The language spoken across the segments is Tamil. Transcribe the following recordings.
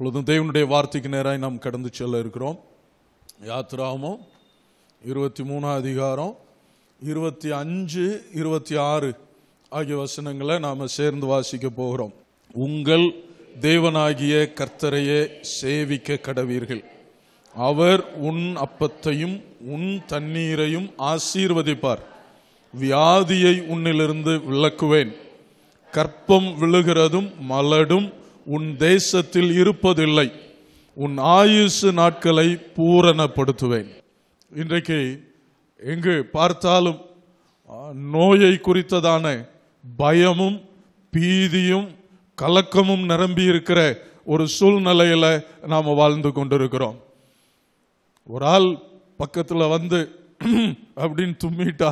இப்பொழுதும் தேவனுடைய வார்த்தைக்கு நேராக நாம் கடந்து செல்ல இருக்கிறோம். யாத்திராகமம் 23 அதிகாரம் 25, 26 ஆகிய வசனங்களை நாம் சேர்ந்து வாசிக்க போகிறோம். உங்கள் தேவனாகிய கர்த்தரையே சேவிக்க கடவீர்கள். அவர் உன் அப்பத்தையும் உன் தண்ணீரையும் ஆசீர்வதிப்பார். வியாதியை உன்னிலிருந்து விலக்குவேன். கற்பம் விழுகிறதும் மலடும் உன் தேசத்தில் இருப்பதில்லை. உன் ஆயுசு நாட்களை பூரணப்படுத்துவேன். இன்றைக்கு எங்கு பார்த்தாலும் நோயை குறித்ததான பயமும் பீதியும் கலக்கமும் நிரம்பி இருக்கிற ஒரு சூழ்நிலையில நாம வாழ்ந்து கொண்டிருக்கிறோம். ஒரு ஆள் பக்கத்துல வந்து அப்படின்னு தும்மிட்டா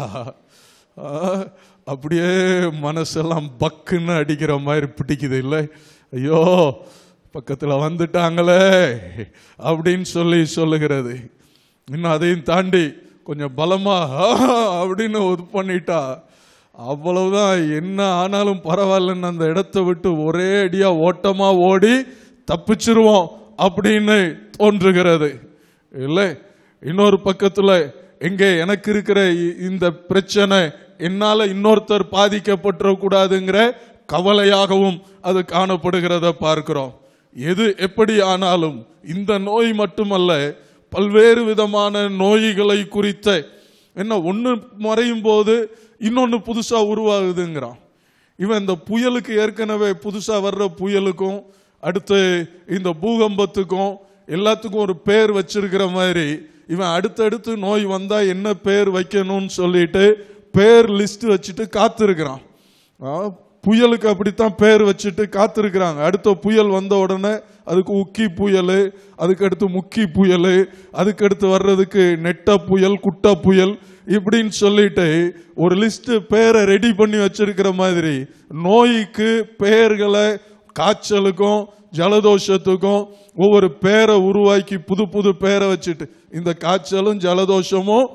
அப்படியே மனசெல்லாம் பக்குன்னு அடிக்கிற மாதிரி பிடிக்குது இல்லை? ஐயோ பக்கத்தில் வந்துட்டாங்களே அப்படின்னு சொல்லுகிறது. இன்னும் அதையும் தாண்டி கொஞ்சம் பலமா அப்படின்னு இது பண்ணிட்டா அவ்வளவுதான், என்ன ஆனாலும் பரவாயில்லன்னு அந்த இடத்தை விட்டு ஒரே அடியா ஓட்டமா ஓடி தப்பிச்சிருவோம் அப்படின்னு தோன்றுகிறது இல்லை? இன்னொரு பக்கத்துல எங்கே எனக்கு இருக்கிற இந்த பிரச்சனை என்னால இன்னொருத்தர் பாதிக்கப்பட்ட கூடாதுங்கிற கவலையாகவும் அது காணப்படுகிறத பார்க்கிறோம். எது எப்படி ஆனாலும் இந்த நோய் மட்டுமல்ல, பல்வேறு விதமான நோய்களை குறித்த என்ன ஒன்று மறையும் போது இன்னொன்று புதுசா உருவாகுதுங்கிறான். இவன் இந்த புயலுக்கு ஏற்கனவே புதுசா வர்ற புயலுக்கும் அடுத்து இந்த பூகம்பத்துக்கும் எல்லாத்துக்கும் ஒரு பேர் வச்சிருக்கிற மாதிரி இவன் அடுத்தடுத்து நோய் வந்தா என்ன பேர் வைக்கணும்னு சொல்லிட்டு பேர் லிஸ்ட் வச்சுட்டு காத்திருக்கிறான். புயலுக்கு அப்படித்தான் பேர் வச்சுட்டு காத்திருக்கிறாங்க. அடுத்த புயல் வந்த உடனே அதுக்கு உக்கி புயல், அதுக்கு அடுத்து முக்கி புயல், அதுக்கு அடுத்து வர்றதுக்கு நெட்ட புயல், குட்ட புயல் இப்படின்னு சொல்லிட்டு ஒரு லிஸ்ட் பேரை ரெடி பண்ணி வச்சிருக்கிற மாதிரி நோய்க்கு பெயர்களை, காய்ச்சலுக்கும் ஜலதோஷத்துக்கும் ஒவ்வொரு பேரை உருவாக்கி புது புது பேரை வச்சுட்டு, இந்த காய்ச்சலும் ஜலதோஷமும்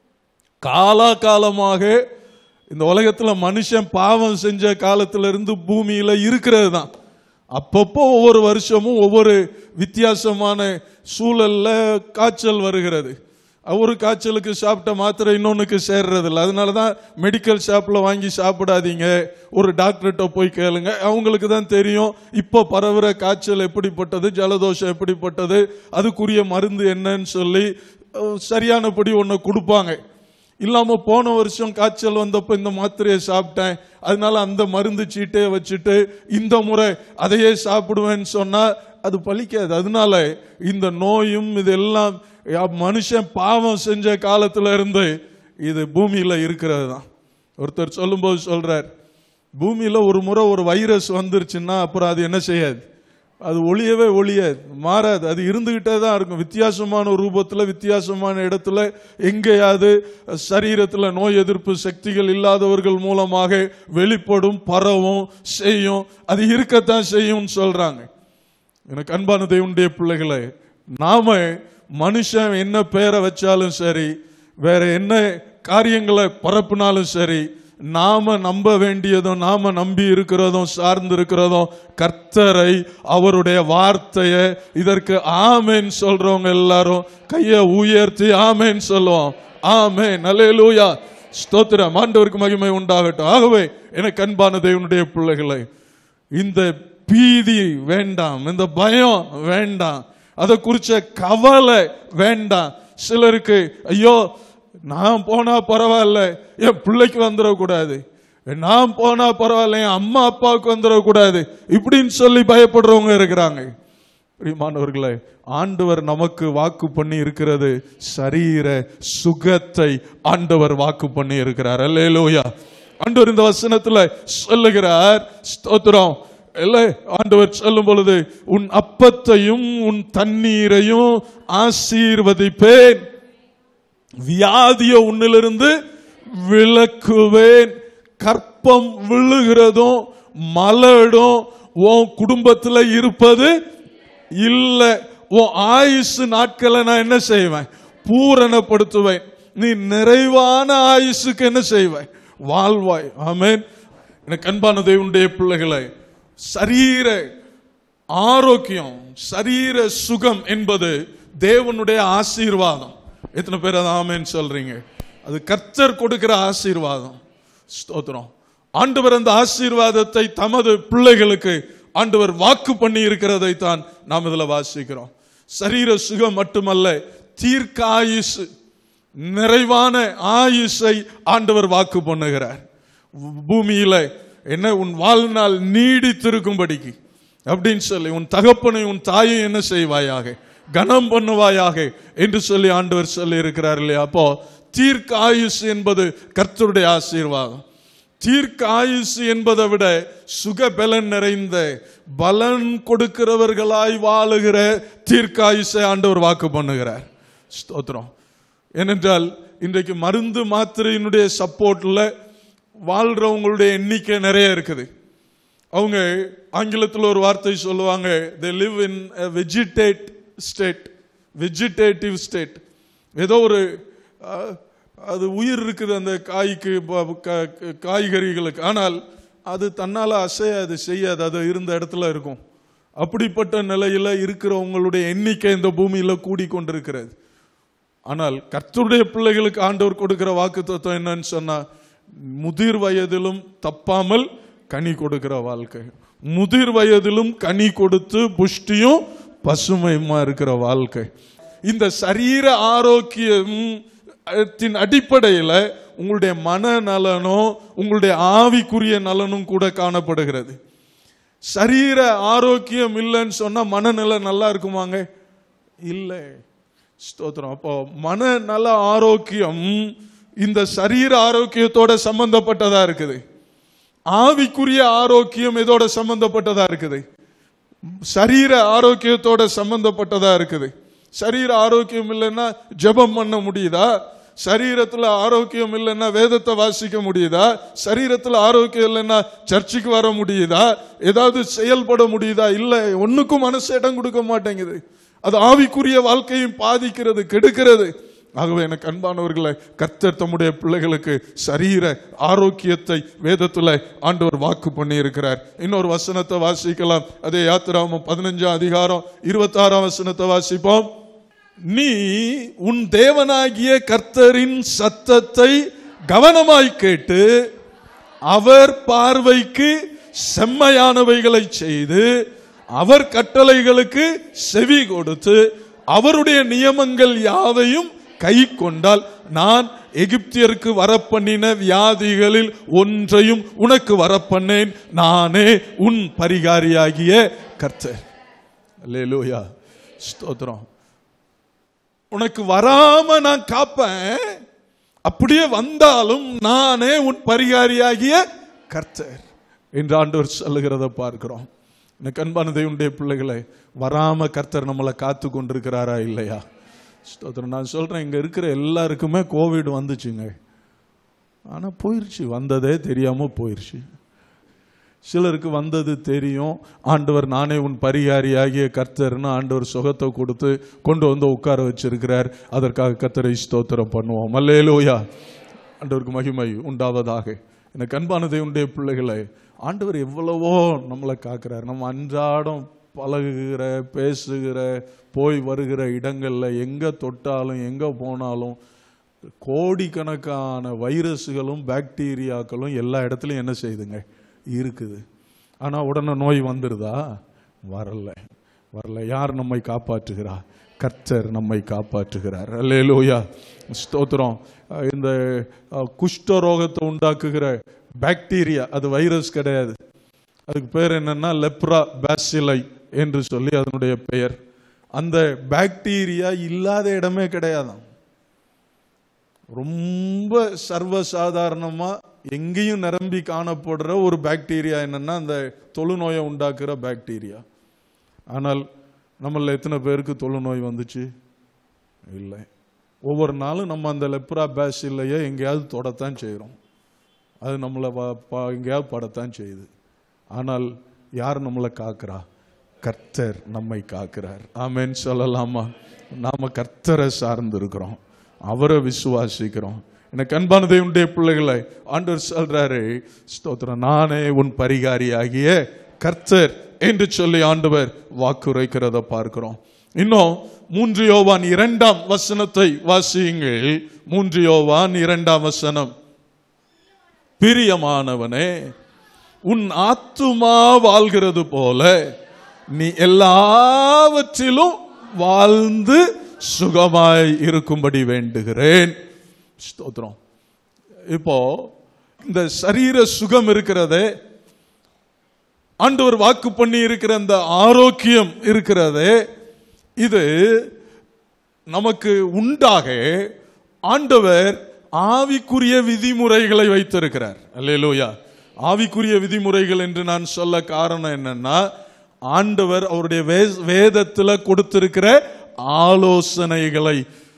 காலாகாலமாக இந்த உலகத்துல மனுஷன் பாவம் செஞ்ச காலத்துல இருந்து பூமியில இருக்கிறது தான். அப்பப்போ ஒவ்வொரு வருஷமும் ஒவ்வொரு வித்தியாசமான சூழல்ல காய்ச்சல் வருகிறது. ஒரு காய்ச்சலுக்கு சாப்பிட்ட மாத்திரை இன்னொன்னுக்கு சேர்றது இல்லை. அதனாலதான் மெடிக்கல் ஷாப்ல வாங்கி சாப்பிடாதீங்க, ஒரு டாக்டர்கிட்ட போய் கேளுங்க, அவங்களுக்கு தான் தெரியும் இப்ப பரவுற காய்ச்சல் எப்படிப்பட்டது, ஜலதோஷம் எப்படிப்பட்டது, அதுக்குரிய மருந்து என்னன்னு சொல்லி சரியானபடி ஒன்னு கொடுப்பாங்க. இல்லாம போன வருஷம் காய்ச்சல் வந்தப்ப இந்த மாத்திரையை சாப்பிட்டேன், அதனால அந்த மருந்து சீட்டே வச்சுட்டு இந்த முறை அதையே சாப்பிடுவேன்னு சொன்னா அது பலிக்காது. அதனால இந்த நோயும் இதெல்லாம் மனுஷன் பாவம் செஞ்ச காலத்துல இருந்து இது பூமியில இருக்கிறது தான். ஒருத்தர் சொல்லும்போது சொல்றார், பூமியில ஒரு முறை ஒரு வைரஸ் வந்துருச்சுன்னா அப்புறம் அது என்ன செய்யாது, அது ஒழியாது, மாறாது, அது இருந்துகிட்டே தான் இருக்கும். வித்தியாசமான ரூபத்தில் வித்தியாசமான இடத்துல எங்கேயாவது சரீரத்தில் நோய் எதிர்ப்பு சக்திகள் இல்லாதவர்கள் மூலமாக வெளிப்படும், பரவும், செய்யும், அது இருக்கத்தான் செய்யும் சொல்றாங்க. எனக்கு அன்பான தேவனுடைய பிள்ளைகளை, நாம மனுஷன் என்ன பெயரை வச்சாலும் சரி, வேற என்ன காரியங்களை பரப்புனாலும் சரி, நாம நம்ப வேண்டியதும் நாம நம்பி இருக்கிறதும் சார்ந்து இருக்கிறதும் கர்த்தரை, அவருடைய வார்த்தையை. இதற்கு ஆமேன் சொல்றவங்க எல்லாரும் கையை உயர்த்தி ஆமேன் சொல்லுவோம். ஆமேன், அல்லேலூயா, ஸ்தோத்திரம், ஆண்டவருக்கு மகிமை உண்டாகட்டும். ஆகவே எனக்கு அன்பான தேவனுடைய பிள்ளைகளை, இந்த பீதி வேண்டாம், இந்த பயம் வேண்டாம், அதை குறிச்ச கவலை வேண்டாம். சிலருக்கு ஐயோ நான் போனா பரவாயில்ல, என் பிள்ளைக்கு வந்துடக்கூடாது, நான் போனா பரவாயில்ல, என் அம்மா அப்பாவுக்கு வந்துடக்கூடாது இப்படின்னு சொல்லி பயப்படுறவங்க இருக்கிறாங்க. பிரியமானவர்களே, ஆண்டவர் நமக்கு வாக்கு பண்ணி இருக்கிறது சரீர சுகத்தை ஆண்டவர் வாக்கு பண்ணி இருக்கிறார். அல்லேலூயா. ஆண்டவர் இந்த வசனத்துல சொல்லுகிறார், ஸ்தோத்திரம். ஆண்டவர் சொல்லும் பொழுது உன் அப்பத்தையும் உன் தண்ணீரையும் ஆசீர்வதிப்பேன், வியாதிய உன்னிலிருந்து விலக்குவேன். கற்பம் விழுகிறதும் மலடும் உன் குடும்பத்தில் இருப்பது இல்லை. உன் ஆயுசு நாட்களை நான் என்ன செய்வேன், பூரணப்படுத்துவேன். நீ நிறைவான ஆயுசுக்கு என்ன செய்வேன், வாழ்வாய். ஆமென். எனக்கு அன்பான தேவனுடைய பிள்ளைகளை, சரீர ஆரோக்கியம், சரீர சுகம் என்பது தேவனுடைய ஆசீர்வாதம். எத்தனை பேர் அதை ஆமென் சொல்றீங்க? அது கர்த்தர் கொடுக்கிற ஆசீர்வாதம். ஸ்தோத்திரம். ஆண்டவர் அந்த ஆசீர்வாதத்தை தமது பிள்ளைகளுக்கு ஆண்டவர் வாக்கு பண்ணி இருக்கிறதை தான் நாம் இதுல வாசிக்கிறோம். சரீர சுகம் மட்டுமல்ல, தீர்க்க ஆயுசு, நிறைவான ஆயுசை ஆண்டவர் வாக்கு பண்ணுகிறார். பூமியில என்ன உன் வாழ்நாள் நீடித்திருக்கும்படிக்கு அப்படின்னு சொல்லி உன் தகப்பனை உன் தாயை என்ன செய்வாயாக, கனம் பண்ணுவாயாக என்று சொல்லி ஆண்டவர் சொல்லி இருக்கிறார் இல்லையா? அப்போ தீர்க்க ஆயுசு என்பது கர்த்தருடைய ஆசீர்வாதம். தீர்க்க ஆயுசு என்பதை விட சுகபலன் நிறைந்த பலன் கொடுக்கிறவர்களாய் வாழுகிற தீர்க்க ஆயுசை ஆண்டவர் வாக்கு பண்ணுகிறார். ஸ்தோத்திரம். ஏனென்றால் இன்றைக்கு மருந்து மாத்திரையினுடைய சப்போர்ட்ல வாழ்றவங்களுடைய எண்ணிக்கை நிறைய இருக்குது. அவங்க ஆங்கிலத்தில் ஒரு வார்த்தை சொல்லுவாங்க, they live in a vegetative state. ஏதோ ஒரு அது உயிர் இருக்குது அந்த காய்க்கு, காய்கறிகளுக்கு, ஆனால் அது தன்னால அசையாது, செய்யாது, அது இருந்த இடத்துல இருக்கும். அப்படிப்பட்ட நிலையில இருக்கிறவங்களுடைய எண்ணிக்கை இந்த பூமியில கூடிக்கொண்டிருக்கிறது. ஆனால் கர்த்தருடைய பிள்ளைகளுக்கு ஆண்டவர் கொடுக்கிற வாக்குத்தத்தம் என்னன்னு சொன்னா, முதிர் வயதிலும் தப்பாமல் கனி கொடுக்கிற வாழ்க்கை, முதிர் வயதிலும் கனி கொடுத்து புஷ்டியும் பசுமையுமா இருக்கிற வாழ்க்கை. இந்த சரீர ஆரோக்கியத்தின் அடிப்படையில் உங்களுடைய மனநலனும் உங்களுடைய ஆவிக்குரிய நலனும் கூட காணப்படுகிறது. சரீர ஆரோக்கியம் இல்லைன்னு சொன்னா மனநலம் நல்லா இருக்குமாங்க? இல்லை. ஸ்தோத்திரம். அப்போ மனநல ஆரோக்கியம் இந்த சரீர ஆரோக்கியத்தோட சம்பந்தப்பட்டதா இருக்குது. ஆவிக்குரிய ஆரோக்கியம் எதோட சம்பந்தப்பட்டதா இருக்குது? சரீர ஆரோக்கியத்தோட சம்பந்தப்பட்டதா இருக்குது. சரீர ஆரோக்கியம் இல்லைன்னா ஜெபம் பண்ண முடியுதா? சரீரத்துல ஆரோக்கியம் இல்லைன்னா வேதத்தை வாசிக்க முடியுதா? சரீரத்துல ஆரோக்கியம் இல்லைன்னா சர்ச்சுக்கு வர முடியுதா? ஏதாவது செயல்பட முடியுதா? இல்லை. ஒன்னுக்கும் மனசு இடம் கொடுக்க மாட்டேங்குது. அது ஆவிக்குரிய வாழ்க்கையும் பாதிக்கிறது, கெடுக்கிறது. ஆகவே எனக்கு அன்பானவர்களை, கர்த்தர் தம்முடைய பிள்ளைகளுக்கு சரீர ஆரோக்கியத்தை வேதத்துல ஆண்டவர் வாக்கு பண்ணி இருக்கிறார். இன்னொரு வசனத்தை வாசிக்கலாம். அதே யாத்திராகமம் 15ஆம் அதிகாரம் 26ஆம் வசனத்தை வாசிப்போம். நீ உன் தேவனாகிய கர்த்தரின் சத்தத்தை கவனமாய் கேட்டு அவர் பார்வைக்கு செம்மையானவைகளை செய்து அவர் கட்டளைகளுக்கு செவி கொடுத்து அவருடைய நியமங்கள் யாவையும் கை கொண்டால் நான் எகிப்தியருக்கு வரப்பண்ணின வியாதிகளில் ஒன்றையும் உனக்கு வரப்பண்ணேன், நானே உன் பரிகாரியாகிய கர்த்தர். அல்லேலூயா. ஸ்தோத்திரம். உனக்கு வராம நான் காப்பேன், அப்படியே வந்தாலும் நானே உன் பரிகாரியாகிய கர்த்தர் என்று ஆண்டவர் சொல்லுகிறத பார்க்கிறோம். எனக்கு அன்பான தேவனுடைய பிள்ளைகளை, வராம கர்த்தர் நம்மளை காத்து கொண்டிருக்கிறாரா இல்லையா? ஸ்தோத்திரம். நான் சொல்றேன், இங்க இருக்கிற எல்லாருக்குமே கோவிட் வந்துச்சுங்க. ஆனா போயிருச்சு, வந்ததே தெரியாம போயிருச்சு. சிலருக்கு வந்தது தெரியும். ஆண்டவர் நானே உன் பரிகாரியாகிய கர்த்தர்னு ஆண்டவர் சுகத்தை கொடுத்து கொண்டு வந்து உட்கார வச்சிருக்கிறார். அதற்காக கர்த்தரை ஸ்தோத்திரம் பண்ணுவோம். அல்லேலூயா. ஆண்டவருக்கு மகிமை உண்டாவதாக. எனக்கு அன்பான தேவனுடைய பிள்ளைகளை, ஆண்டவர் எவ்வளவோ நம்மளை காக்கிறார். நம்ம அன்றாடம் பழகுகிற, பேசுகிற, போய் வருகிற இடங்கள்ல எங்க தொட்டாலும் எங்க போனாலும் கோடிக்கணக்கான வைரஸ்களும் பாக்டீரியாக்களும் எல்லா இடத்துலையும் என்ன செய்யுதுங்க, இருக்குது. ஆனா உடனே நோய் வந்துருதா? வரல. யார் நம்மை காப்பாற்றுகிறார்? கர்த்தர் நம்மை காப்பாற்றுகிறார். அல்லேலூயா. ஸ்தோத்திரம். இந்த குஷ்டரோகத்தை உண்டாக்குகிற பாக்டீரியா, அது வைரஸ் கிடையாது. அதுக்கு பேர் என்னன்னா லெப்ரா பேசிலை என்று சொல்லி அதனுடைய பெயர். அந்த பாக்டீரியா இல்லாத இடமே கிடையாதான். ரொம்ப சர்வசாதாரணமா எங்கேயும் நிரம்பி காணப்படுற ஒரு பாக்டீரியா என்னன்னா அந்த தொழுநோயை உண்டாக்குற பாக்டீரியா. ஆனால் நம்மள எத்தனை பேருக்கு தொழுநோய் வந்துச்சு? இல்லை. ஒவ்வொரு நாளும் நம்ம அந்த லெப்ரா பேசிலையை எங்கேயாவது தொடத்தான் செய்கிறோம். அது நம்மளை எங்கேயாவது படத்தான் செய்யுது. ஆனால் யார் நம்மளை காக்கிறா? கர்த்தர் நம்மை காக்கிறார். ஆமென் சொல்லலாமா? நாம கர்த்தரை சார்ந்து இருக்கிறோம், அவரை விசுவாசிக்கிறோம். எனக்கு அன்பான தேவனுடைய பிள்ளைகளை, ஆண்டவர் சொல்றாரு, ஸ்தோத்திரம், நானே உன் பரிகாரியாகிய கர்த்தர் என்று சொல்லி ஆண்டவர் வாக்குரைக்கிறத பார்க்கிறோம். இன்னும் 3 யோவான் 2ஆம் வசனத்தை வாசியுங்கள். 3 யோவான் 2ஆம் வசனம். பிரியமானவனே, உன் ஆத்துமா வாழ்கிறது போல நீ எல்லாவற்றிலும் வாழ்ந்து சுகமாய் இருக்கும்படி வேண்டுகிறேன். ஸ்தோத்திரம். இப்போ இந்த சரீர சுகம் இருக்கிறதே, ஆண்டவர் வாக்கு பண்ணி இருக்கிற அந்த ஆரோக்கியம் இருக்கிறதே, இது நமக்கு உண்டாக ஆண்டவர் ஆவிக்குரிய விதிமுறைகளை வைத்திருக்கிறார். அல்லேலூயா. ஆவிக்குரிய விதிமுறைகள் என்று நான் சொல்ல காரணம் என்னன்னா, ஆண்டவர் அவருடைய வேதத்தில் கொடுத்திருக்கிற ஆலோசனைகளை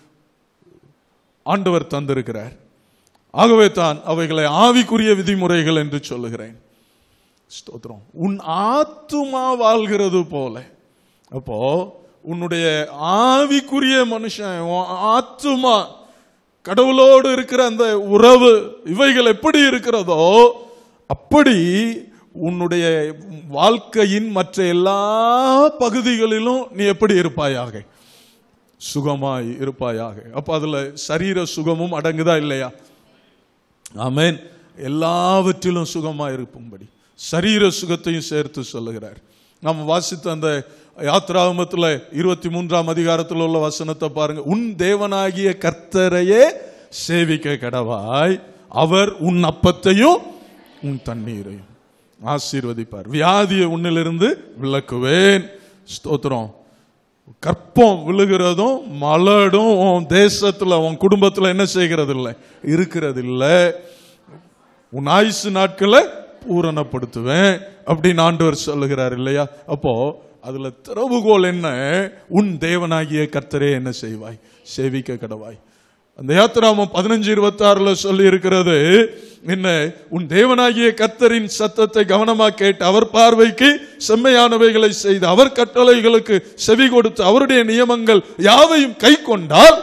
ஆண்டவர் தந்திருக்கிறார். ஆகவே தான் அவைகளை ஆவிக்குரிய விதிமுறைகள் என்று சொல்லுகிறேன். ஸ்தோத்திரம். உன் ஆத்துமா வாழ்கிறது போல. அப்போ உன்னுடைய ஆவிக்குரிய மனுஷன், ஆத்துமா, கடவுளோடு இருக்கிற அந்த உறவு, இவைகள் எப்படி இருக்கிறதோ அப்படி உன்னுடைய வாழ்க்கையின் மற்ற எல்லா பகுதிகளிலும் நீ எப்படி இருப்பாயாக? சுகமாய் இருப்பாயாக. அப்ப அதுல சரீர சுகமும் அடங்குதா இல்லையா? ஆமென். எல்லாவற்றிலும் சுகமாய் இருக்கும்படி சரீர சுகத்தையும் சேர்த்து சொல்லுகிறார். நாம் வாசித்த அந்த யாத்ராகமத்தில் 23ஆம் அதிகாரத்தில் உள்ள வசனத்தை பாருங்க. உன் தேவனாகிய கர்த்தரையே சேவிக்க கடவாய், அவர் உன் அப்பத்தையும் உன் தண்ணீரையும் ஆசீர்வதிப்பார், வியாதியை உன்னிலிருந்து விலக்குவேன். ஸ்தோத்திரம். கற்பம் விழுகிறதும் மலடும் உன் தேசத்துல உன் குடும்பத்துல என்ன செய்கிறது இல்லை, இருக்கிறது இல்லை. உன் ஆயுசு நாட்களை பூரணப்படுத்துவேன் அப்படின்னு ஆண்டவர் சொல்லுகிறார் இல்லையா? அப்போ அதுல திறவுகோல் என்ன? உன் தேவனாகிய கர்த்தரே என்ன செய்வாய்? சேவிக்க கடவாய். அந்த யாத்திராமம் 15:26 சொல்லி இருக்கிறது என்ன? உன் தேவனாகிய கர்த்தரின் சத்தத்தை கவனமாக கேட்டு அவர் பார்வைக்கு செம்மையானவைகளை செய்து அவர் கட்டளைகளுக்கு செவி கொடுத்து அவருடைய நியமங்கள் யாவையும் கை கொண்டால்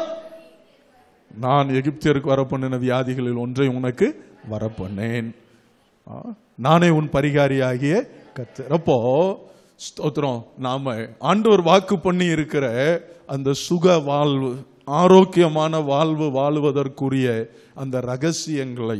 நான் எகிப்தியருக்கு வரப்பண்ணின வியாதிகளில் ஒன்றை உனக்கு வரப்பண்ணேன், நானே உன் பரிகாரியாகிய கர்த்தர். அப்போ ஸ்தோத்திரம். நாம ஆண்டவர் வாக்கு பண்ணி இருக்கிற அந்த சுக வாழ்வு, ஆரோக்கியமான வாழ்வு வாழுவதற்குரிய அந்த ரகசியங்களை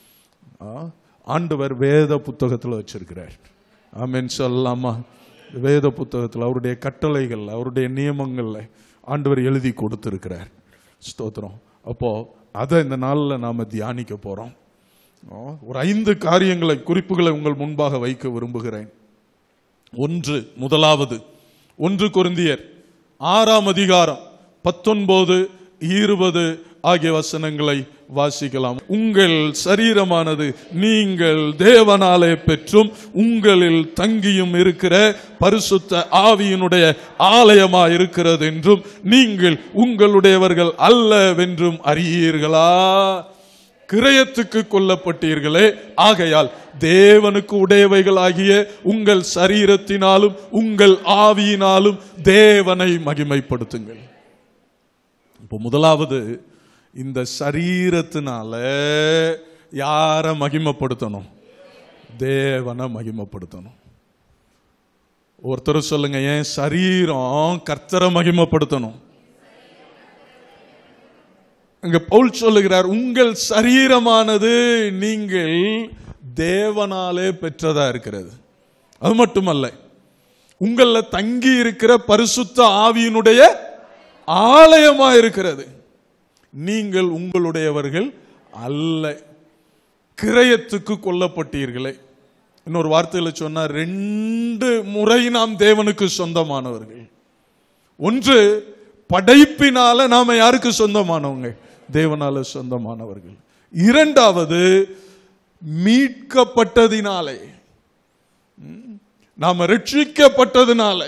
ஆண்டவர் வேத புத்தகத்தில் வச்சிருக்கிறார். ஆமென் சொல்லலாமா? வேத புத்தகத்தில் அவருடைய கட்டளைகள், அவருடைய நியமங்கள்ல ஆண்டவர் எழுதி கொடுத்திருக்கிறார். ஸ்தோத்திரம். அப்போ அதை இந்த நாளில் நாம தியானிக்க போறோம். ஒரு 5 காரியங்களை, குறிப்புகளை உங்கள் முன்பாக வைக்க விரும்புகிறேன். முதலாவது 1 கொரிந்தியர் 6ஆம் அதிகாரம் 19, 20 ஆகிய வசனங்களை வாசிக்கலாம். உங்கள் சரீரமானது நீங்கள் தேவனாலே பெற்றும் உங்களில் தங்கியும் இருக்கிற பரிசுத்த ஆவியினுடைய ஆலயமா இருக்கிறது என்றும் நீங்கள் உங்களுடையவர்கள் அல்லவென்றும் அறியீர்களா? கிரயத்துக்கு கொல்லப்பட்டீர்களே, ஆகையால் தேவனுக்கு உடையவைகளாகிய உங்கள் சரீரத்தினாலும் உங்கள் ஆவியினாலும் தேவனை மகிமைப்படுத்துங்கள். இப்போ முதலாவது, இந்த சரீரத்தினால யார மகிமைப்படுத்தணும்? தேவனை மகிமைப்படுத்தணும். ஒருத்தர் சொல்லுங்க, என் சரீரம் கர்த்தரை மகிமைப்படுத்தணும். அங்க பவுல் சொல்லுகிறார், உங்கள் சரீரமானது நீங்கள் தேவனாலே பெற்றதா இருக்கிறது. அது மட்டுமல்ல, உங்கள தங்கி இருக்கிற பரிசுத்த ஆவியினுடைய ஆலயமா இருக்கிறது. நீங்கள் உங்களுடையவர்கள் அல்ல, கிரயத்துக்கு கொல்லப்பட்டீர்களே. இன்னொரு வார்த்தையில சொன்னா, 2 முறை நாம் தேவனுக்கு சொந்தமானவர்கள். ஒன்று, படைப்பினால நாம யாருக்கு சொந்தமானவங்க? தேவனால சொந்தமானவர்கள். இரண்டாவது, மீட்கப்பட்டதினாலே, நாம ரட்சிக்கப்பட்டதினாலே,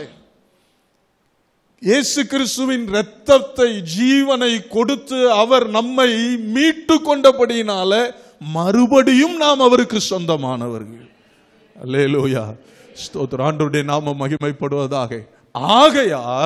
இயேசு கிறிஸ்துவின் இரத்தத்தை, ஜீவனை கொடுத்து அவர் நம்மை மீட்டு கொண்டபடியினால மறுபடியும் நாம் அவருக்கு சொந்தமானவர்கள். அல்லேலூயா. ஸ்தோத்திரம். ஆண்டவருடைய நாமம் மகிமைப்படுவதாக. ஆகையால்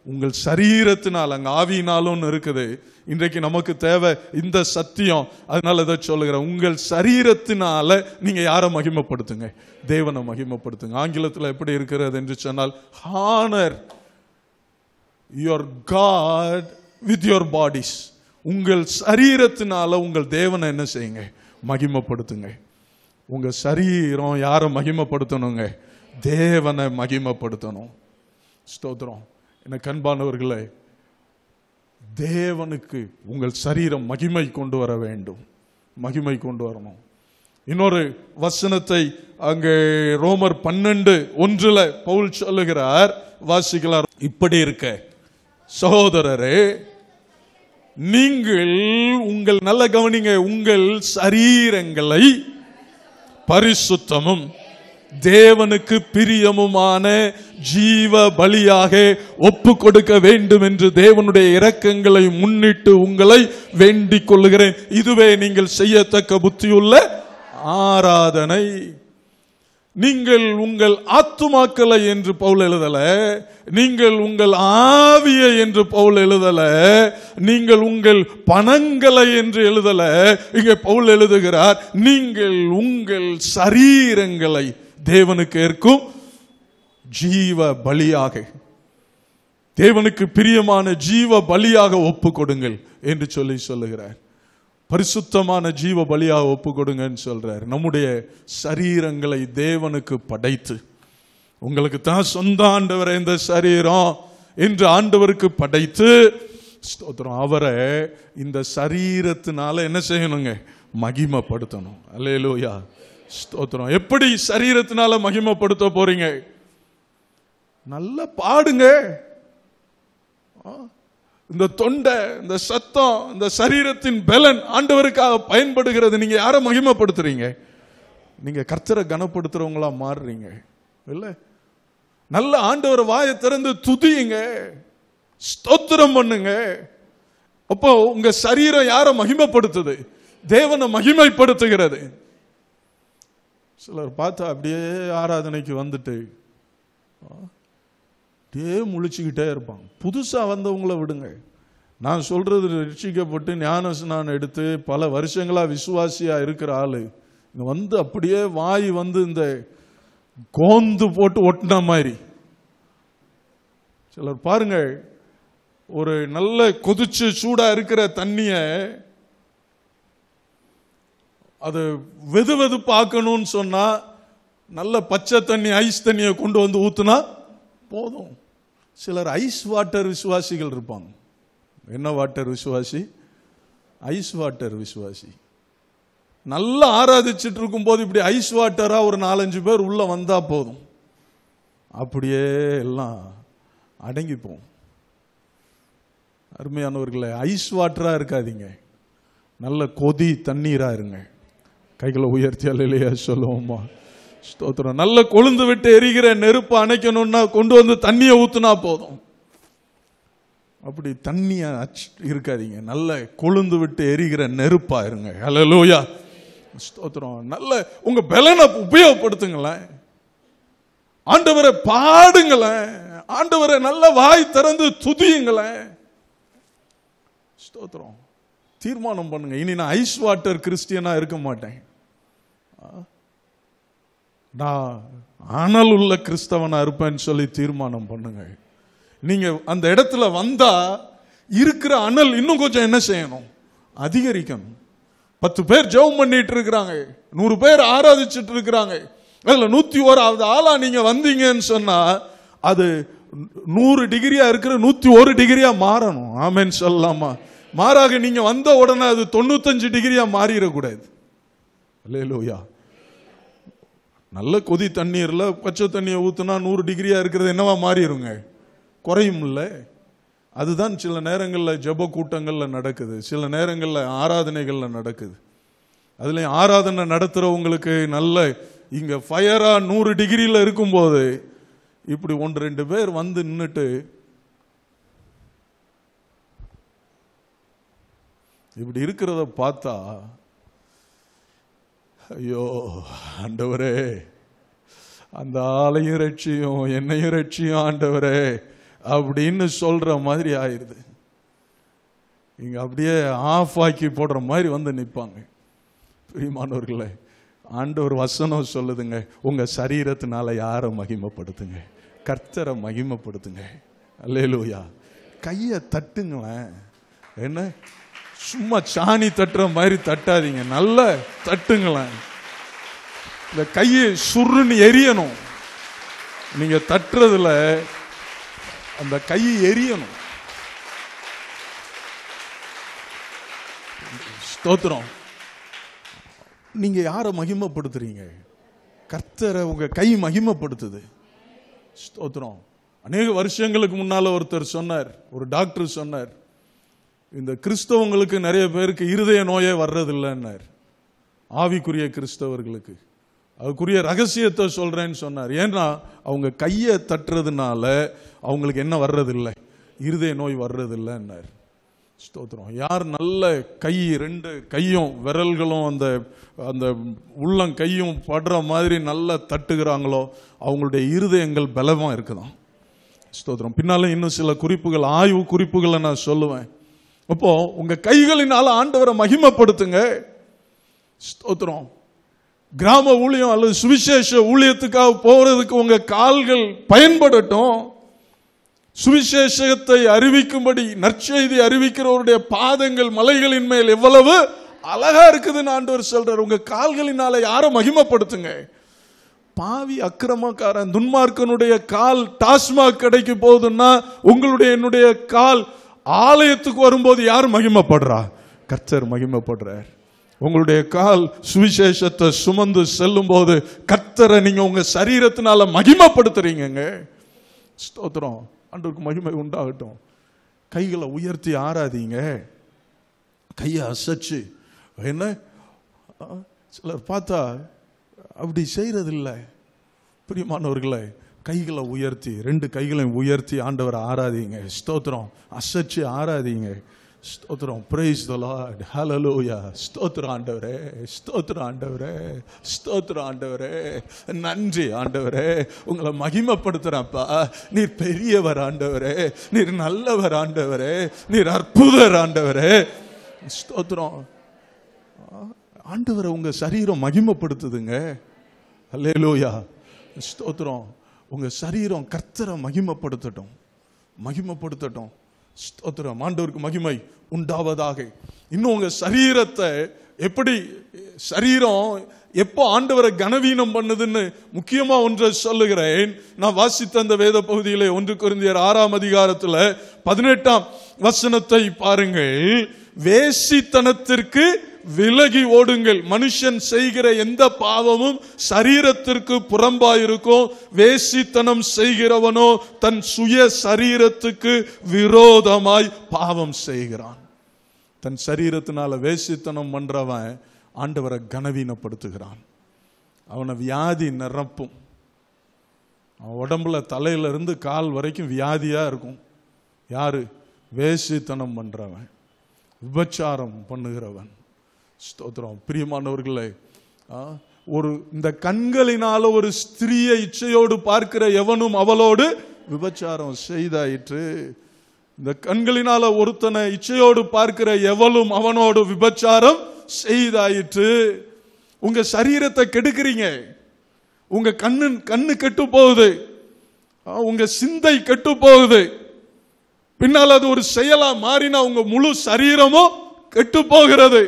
உங்கள் சரீரத்தினால், அங்க ஆவியினாலும் இருக்குது. இன்றைக்கு நமக்கு தேவை இந்த சத்தியம். அதனால இதை சொல்லுகிறேன், உங்கள் சரீரத்தினால நீங்க யாரை மகிமைப்படுத்துங்க? தேவனை மகிமைப்படுத்துங்க. ஆங்கிலத்தில் எப்படி இருக்கிறது என்று சொன்னால், honour your God with your bodies. உங்கள் சரீரத்தினால உங்கள் தேவனை என்ன செய்யுங்க? மகிமைப்படுத்துங்க. உங்க சரீரம் யாரை மகிமைப்படுத்தணுங்க? தேவனை மகிமைப்படுத்தணும். ஸ்தோத்திரம். எனக்கு அன்பானவர்களே, தேவனுக்கு உங்கள் சரீரம் மகிமை கொண்டு வர வேண்டும், மகிமை கொண்டு வரணும். இன்னொரு வசனத்தை அங்கே ரோமர் 12:1 பவுல் சொல்லுகிறார், வாசிக்கலாம். இப்படி இருக்க சகோதரரே, நீங்கள் உங்கள், நல்ல கவனிங்க, உங்கள் சரீரங்களை பரிசுத்தமும் தேவனுக்கு பிரியமுமான ஜீவ பலியாக ஒப்பு கொடுக்க வேண்டும் என்று தேவனுடைய இரக்கங்களை முன்னிட்டு உங்களை வேண்டிக் கொள்ளுகிறேன். இதுவே நீங்கள் செய்யத்தக்க புத்தியுள்ள ஆராதனை. நீங்கள் உங்கள் ஆத்துமாக்களை என்று பவுல் எழுதல, நீங்கள் உங்கள் ஆவியை என்று பவுல் எழுதல, நீங்கள் உங்கள் பணங்களை என்று எழுதல. இங்கே பவுல் எழுதுகிறார், நீங்கள் உங்கள் சரீரங்களை தேவனுக்கு ஏற்கும் ஜீவ பலியாக, தேவனுக்கு பிரியமான ஜீவ பலியாக ஒப்பு கொடுங்கள் என்று சொல்லுகிறார். பரிசுத்தமான ஜீவ பலியாக ஒப்பு கொடுங்கன்னு சொல்றார். நம்முடைய சரீரங்களை தேவனுக்கு படைத்து, உங்களுக்கு தான் சொந்த ஆண்டவரை இந்த சரீரம் என்று ஆண்டவருக்கு படைத்து, ஸ்தோத்திரம், அவரை இந்த சரீரத்தினால என்ன செய்யணுங்க? மகிமைப்படுத்தணும். அல்லேலூயா, ஸ்தோத்திரம். எப்படி சரீரத்தினால மகிமைப்படுத்த போறீங்க? நல்லா பாடுங்க. இந்த தொண்டை, இந்த சத்தம், இந்த சரீரத்தின் பலன் ஆண்டவருக்காக பயன்படுகிறது. நீங்க யாரை மகிமைப்படுத்துறீங்க? நீங்க கர்த்தரை கனப்படுத்துறவங்களா மாறுறீங்க இல்ல? நல்ல ஆண்டவர் வாயை திறந்து துதியுங்க, ஸ்தோத்திரம் பண்ணுங்க. அப்போ உங்க சரீரம் யாரை மகிமைப்படுத்துது? தேவனை மகிமைப்படுத்துகிறது. சிலர் பார்த்தா அப்படியே ஆராதனைக்கு வந்துட்டு அப்படியே முழிச்சுக்கிட்டே இருப்பாங்க. புதுசா வந்தவங்கள விடுங்க. நான் சொல்றது, ரட்சிக்கப்பட்டு ஞான ஸ்நானம் எடுத்து பல வருஷங்களா விசுவாசியா இருக்கிற ஆளு இங்க வந்து அப்படியே வாய் வந்து இந்த கோந்து போட்டு ஒட்டின மாதிரி. சிலர் பாருங்க, ஒரு நல்ல கொதிச்சு சூடா இருக்கிற தண்ணிய அது வெது வெதுப்பாக்கணும்னு சொன்னா நல்ல பச்சை தண்ணி, ஐஸ் தண்ணியை கொண்டு வந்து ஊத்துனா போதும். சிலர் ஐஸ் வாட்டர் விசுவாசிகள் இருப்பாங்க. என்ன வாட்டர் விசுவாசி? ஐஸ் வாட்டர் விசுவாசி. நல்லா ஆராதிச்சுட்டு இருக்கும் போது இப்படி ஐஸ் வாட்டரா ஒரு 4-5 பேர் உள்ள வந்தா போதும், அப்படியே எல்லாம் அடங்கிப்போம். அருமையானவர்களே, ஐஸ் வாட்டரா இருக்காதீங்க, நல்ல கொதி தண்ணீரா இருங்க. கைகளை உயர்த்தி அல்லேலூயா சொல்லுவோமா? ஸ்தோத்திரம். நல்ல கொழுந்து விட்டு எரிகிற நெருப்பு அணைக்கணும்னா கொண்டு வந்து தண்ணியை ஊத்துனா போதும். அப்படி தண்ணிய இருக்காதீங்க, நல்ல கொழுந்து விட்டு எரிகிற நெருப்பா இருங்க. அல்லேலூயா, ஸ்தோத்திரம். நல்ல உங்க பலனை உபயோகப்படுத்துங்களேன், ஆண்டவரை பாடுங்களேன், ஆண்டவரை நல்ல வாய் திறந்து துதியுங்களேன். ஸ்தோத்திரம். தீர்மானம் பண்ணுங்க, இனி நான் ஐஸ் வாட்டர் கிறிஸ்டியனா இருக்க மாட்டேன், நான் அனல் உள்ள கிறிஸ்தவனா இருப்பேன்னு சொல்லி தீர்மானம் பண்ணுங்க. நீங்க அந்த இடத்துல வந்தா இருக்கிற அனல் இன்னும் கொஞ்சம் என்ன செய்யணும்? அதிகரிக்கணும். 10 பேர் ஜெபம் பண்ணிட்டு இருக்கிறாங்க, 100 பேர் ஆராதிச்சுட்டு இருக்கிறாங்க, அதுல 101வது ஆளா நீங்க வந்தீங்கன்னு சொன்னா அது 100 டிகிரியா இருக்கிற 101 டிகிரியா மாறணும். ஆமென் சொல்லலாமா? மாறாக நீங்க வந்த உடனே அது 95 டிகிரியா மாறிடக்கூடாது. அல்லேலூயா. நல்ல கொதி தண்ணீர்ல பச்சை தண்ணியை ஊத்துனா 100 டிகிரியா இருக்கிறது என்னவா மாறிடுங்க? குறையும் இல்ல? அதுதான் சில நேரங்களில் ஜெப கூட்டங்கள்ல நடக்குது, சில நேரங்களில் ஆராதனைகள்ல நடக்குது. அதுல ஆராதனை நடத்துறவங்களுக்கு நல்ல இங்க ஃபயரா 100 டிகிரியில இருக்கும்போது இப்படி 1-2 பேர் வந்து நின்னுட்டு இப்படி இருக்கிறத பார்த்தா, ஐயோ ஆண்டவரே, அந்த ஆளையும் ரட்சியும் என்னையும் ரட்சியும் ஆண்டவரே, அப்படின்னு சொல்ற மாதிரி ஆயிடுது. இங்க அப்படியே ஆஃப் ஆக்கி போடுற மாதிரி வந்து நிற்பாங்க. பிரியமானவர்களே, ஆண்டவர் வசனம் சொல்லுதுங்க, உங்க சரீரத்தினால யாரை மகிமைப்படுத்துங்க? கர்த்தரை மகிமைப்படுத்துங்க. அல்லேலூயா. கையை தட்டுங்களேன். என்ன சும்மா சாணி தட்டுற மாதிரி தட்டாதீங்க, நல்ல தட்டுங்களேன். இந்த கையை சுருன்னு எரியணும். நீங்க தட்டுறதுல அந்த கை எரியணும். ஸ்தோத்திரம். நீங்க யாரை மகிமைப்படுத்துறீங்க? கர்த்தரை உங்க கை மகிமைப்படுத்துது. ஸ்தோத்திரம். அநேக வருஷங்களுக்கு முன்னால ஒருத்தர் சொன்னார், ஒரு டாக்டர் சொன்னார், இந்த கிறிஸ்தவங்களுக்கு நிறைய பேருக்கு இருதய நோயே வர்றதில்லைன்னார். ஆவிக்குரிய கிறிஸ்தவர்களுக்கு அதுக்குரிய ரகசியத்தை சொல்றேன்னு சொன்னார். ஏன்னா அவங்க கையை தட்டுறதுனால அவங்களுக்கு என்ன வர்றதில்லை? இருதய நோய் வர்றதில்லைன்னார். ஸ்தோத்திரம். யார் நல்ல கை, ரெண்டு கையும் விரல்களும் அந்த அந்த உள்ளம் கையும் படுற மாதிரி நல்லா தட்டுகிறாங்களோ அவங்களுடைய இருதயங்கள் பலமா இருக்குதான். ஸ்தோத்திரம். பின்னால இன்னும் சில குறிப்புகள், ஆய்வு குறிப்புகளை நான் சொல்லுவேன். அப்போ உங்க கைகளினால ஆண்டவரை மகிமைப்படுத்துங்க. ஸ்தோத்திரம். கிராம ஊழியம் அல்லது சுவிசேஷ ஊழியத்துக்காக போறதுக்கு உங்க கால்கள் பயன்படட்டும். சுவிசேஷத்தை அறிவிக்கும்படி நற்செய்தி அறிவிக்கிறவருடைய பாதங்கள் மலைகளின் மேல் எவ்வளவு அழகா இருக்குதுன்னு ஆண்டவர் சொல்றார். உங்க கால்களினால யாரை மகிமைப்படுத்துங்க? பாவி அக்கிரமக்காரன் துன்மார்க்கனுடைய கால் டாஸ்மாக் கடைக்கு போகுதுன்னா உங்களுடைய என்னுடைய கால் ஆலயத்துக்கு வரும்போது யார் மகிமைப்படுறா? கர்த்தர் மகிமைப்படுறார். உங்களுடைய கால் சுவிசேஷத்தை சுமந்து செல்லும் போது கர்த்தரை நீங்க உங்க சரீரத்தினால மகிமைப்படுத்துறீங்க. ஸ்தோத்திரம். ஆண்டவருக்கு மகிமை உண்டாகட்டும். கைகளை உயர்த்தி ஆராதிங்க. கையை அசைச்சு. என்ன சிலர் பார்த்தா அப்படி செய்யறதில்லை. பிரியமானவர்களே, கைகளை உயர்த்தி, ரெண்டு கைகளையும் உயர்த்தி ஆண்டவரை ஆராதிங்க. ஸ்தோத்திரம். அசைச்சு ஆராதிங்க. ஸ்தோத்திரம். Praise the Lord. ஹல்லேலூயா. ஸ்தோத்திரம் ஆண்டவரே, ஸ்தோத்திரம் ஆண்டவரே, ஸ்தோத்திரம் ஆண்டவரே, நன்றி ஆண்டவரே, உங்களை மகிமைப்படுத்துறப்பா. நீர் பெரியவர் ஆண்டவரே, நீர் நல்லவர் ஆண்டவரே, நீர் அற்புதர் ஆண்டவரே. ஸ்தோத்திரம். ஆண்டவரை உங்க சரீரம் மகிமைப்படுத்துதுங்க. ஹல்லேலூயா. ஸ்தோத்திரம். உங்க சரீரம் கர்த்தரை மகிமைப்படுத்தட்டும், மகிமைப்படுத்தட்டும். ஸ்தோத்திரம். ஆண்டவருக்கு மகிமை உண்டாவதாக. இன்னும் உங்க சரீரத்தை எப்படி, சரீரம் எப்போ ஆண்டவரை கனவீனம் பண்ணுதுன்னு முக்கியமா ஒன்றை சொல்லுகிறேன். நான் வாசித்த அந்த வேத பகுதியிலே 1 கொரிந்தியர் 6ஆம் அதிகாரத்துல 18ஆம் வசனத்தை பாருங்கள். வேசித்தனத்திற்கு விலகி ஓடுங்கள். மனுஷன் செய்கிற எந்த பாவமும் சரீரத்திற்கு புறம்பாயிருக்கும். வேசித்தனம் செய்கிறவனோ தன் சுய சரீரத்துக்கு விரோதமாய் பாவம் செய்கிறான். தன் சரீரத்தினால வேசித்தனம் பண்றவன் ஆண்டவரை கனவீனப்படுத்துகிறான். அவனை வியாதி நிரப்பும். அவன் உடம்புல தலையில இருந்து கால் வரைக்கும் வியாதியா இருக்கும். யாரு? வேசித்தனம் பண்றவன், விபச்சாரம் பண்ணுகிறவன். ஸ்தோத்திரம். பிரியமானவர்களே, ஒரு இந்த கண்களினால ஒரு ஸ்திரீயை இச்சையோடு பார்க்கிற எவனும் அவளோடு விபச்சாரம் செய்தாயிற்று. இந்த கண்களினால ஒருத்தனை இச்சையோடு பார்க்கிற எவளும் அவனோடு விபச்சாரம் செய்தாயிற்று. உங்க சரீரத்தை கெடுக்கிறீங்க. உங்க கண்ணு கெட்டு போகுது, உங்க சிந்தை கெட்டு போகுது. பின்னால் அது ஒரு செயலா மாறினா உங்க முழு சரீரமும் கெட்டு போகிறது.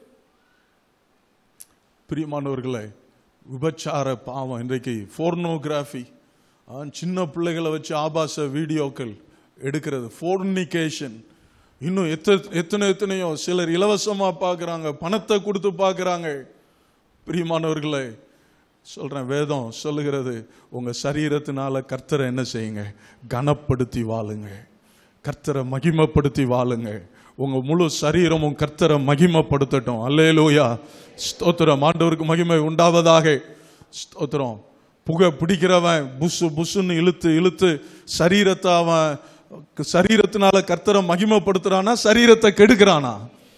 பிரியமானவர்களே, விபச்சார பாவம் இன்றைக்கு போர்னோகிராஃபி, சின்ன பிள்ளைகளை வச்சு ஆபாச வீடியோக்கள் எடுக்கிறது, ஃபோர்னிகேஷன், இன்னும் எத்தனையோ சிலர் இலவசமா பார்க்கறாங்க, பணத்தை கொடுத்து பார்க்கறாங்க. பிரியமானவர்களே சொல்றேன், வேதம் சொல்லுகிறது, உங்க சரீரத்தினால கர்த்தரை என்ன செய்யுங்க? கனப்படுத்தி வாழுங்க, கர்த்தரை மகிமைப்படுத்தி வாழுங்க. உங்க முழு சரீரமும் கர்த்தரை மகிமைப்படுத்தட்டும். அல்லேலூயா. ஸ்தோத்திரம். ஆண்டவருக்கு மகிமை உண்டாவதாக. ஸ்தோத்திரம். புகை பிடிக்கிறவன் புசு புசுன்னு இழுத்து இழுத்து சரீரத்தை அவன் சரீரத்தினால கர்த்தரை மகிமைப்படுத்துறானா, சரீரத்தை கெடுக்கிறானா?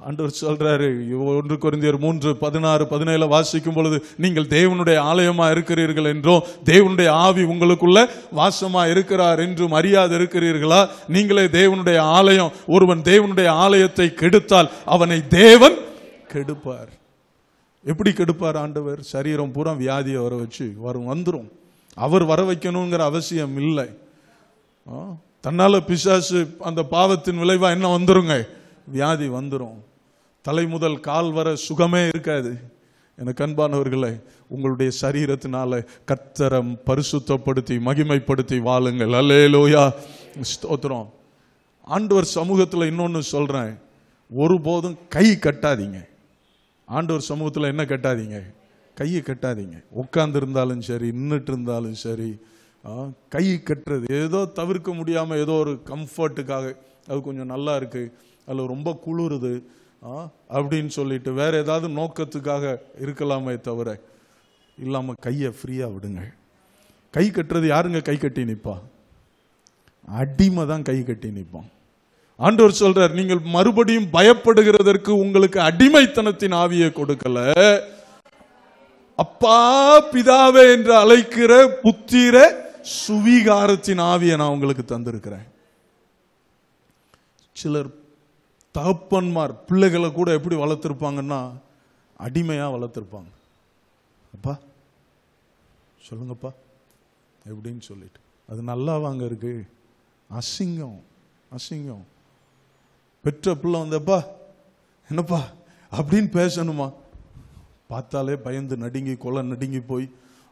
ஆண்டவர் சொல்றாரு 1 கொரிந்தியர் 3:16-17 வாசிக்கும் பொழுது, நீங்கள் தேவனுடைய ஆலயமா இருக்கிறீர்கள் என்றோ, தேவனுடைய ஆவி உங்களுக்குள்ள வாசமா இருக்கிறார் என்றும் அறியாது இருக்கிறீர்களா? நீங்களே தேவனுடைய ஆலயம். ஒருவன் தேவனுடைய ஆலயத்தை கெடுத்தால் அவனை தேவன் கெடுப்பார். எப்படி கெடுப்பார் ஆண்டவர்? சரீரம் பூரா வியாதியை வர வச்சு வந்துரும். அவர் வர வைக்கணுங்கிற அவசியம் இல்லை. தன்னால பிசாசு அந்த பாவத்தின் விளைவா என்ன வந்துருங்க? வியாதி வந்துரும். தலை முதல் கால் வர சுகமே இருக்காது. எனக்கு அன்பானவர்களே, உங்களுடைய சரீரத்தினால கர்த்தரை பரிசுத்தப்படுத்தி மகிமைப்படுத்தி வாழுங்கள். அல்லேலூயா, ஸ்தோத்திரம். ஆண்டவர் சமூகத்தில் இன்னொன்னு சொல்றேன், ஒருபோதும் கை கட்டாதீங்க. ஆண்டவர் சமூகத்தில் என்ன கட்டாதீங்க? கையை கட்டாதீங்க. உட்கார்ந்து இருந்தாலும் சரி, நின்றுட்டு இருந்தாலும் சரி, கை கட்டுறது ஏதோ தவிர்க்க முடியாம ஏதோ ஒரு கம்ஃபர்ட்டுக்காக, அது கொஞ்சம் நல்லா இருக்கு, அதில் ரொம்ப குளிருது அப்படின்னு சொல்லிட்டு வேற ஏதாவது நோக்கத்துக்காக இருக்கலாமே தவிர இல்லாம கையை ஃப்ரீயா விடுங்க. கை கட்டுறது யாருங்க கை கட்டி நிற்பா? அடிமை தான் கை கட்டி நிற்பான். ஆண்டவர் சொல்றார், நீங்கள் மறுபடியும் பயப்படுகிறதற்கு உங்களுக்கு அடிமைத்தனத்தின் ஆவியை கொடுக்கல, அப்பா பிதாவே என்று அழைக்கிற புத்திர சுவீகாரத்தின் ஆவியை நான் உங்களுக்கு தந்திருக்கிறேன். சிலர் தகப்பன்மார் பிள்ளைகளை கூட எப்படி வளர்த்திருப்பாங்கன்னா, அடிமையா வளர்த்திருப்பாங்க. அப்பா சொல்லுங்கப்பா எப்படின்னு சொல்லிட்டு, அது நல்லா வாங்க இருக்கு. அசிங்கம் அசிங்கம். பெற்ற பிள்ளை வந்தப்பா என்னப்பா அப்படின்னு பேசணுமா? பார்த்தாலே பயந்து நடுங்கி கொலை நடுங்கி போய்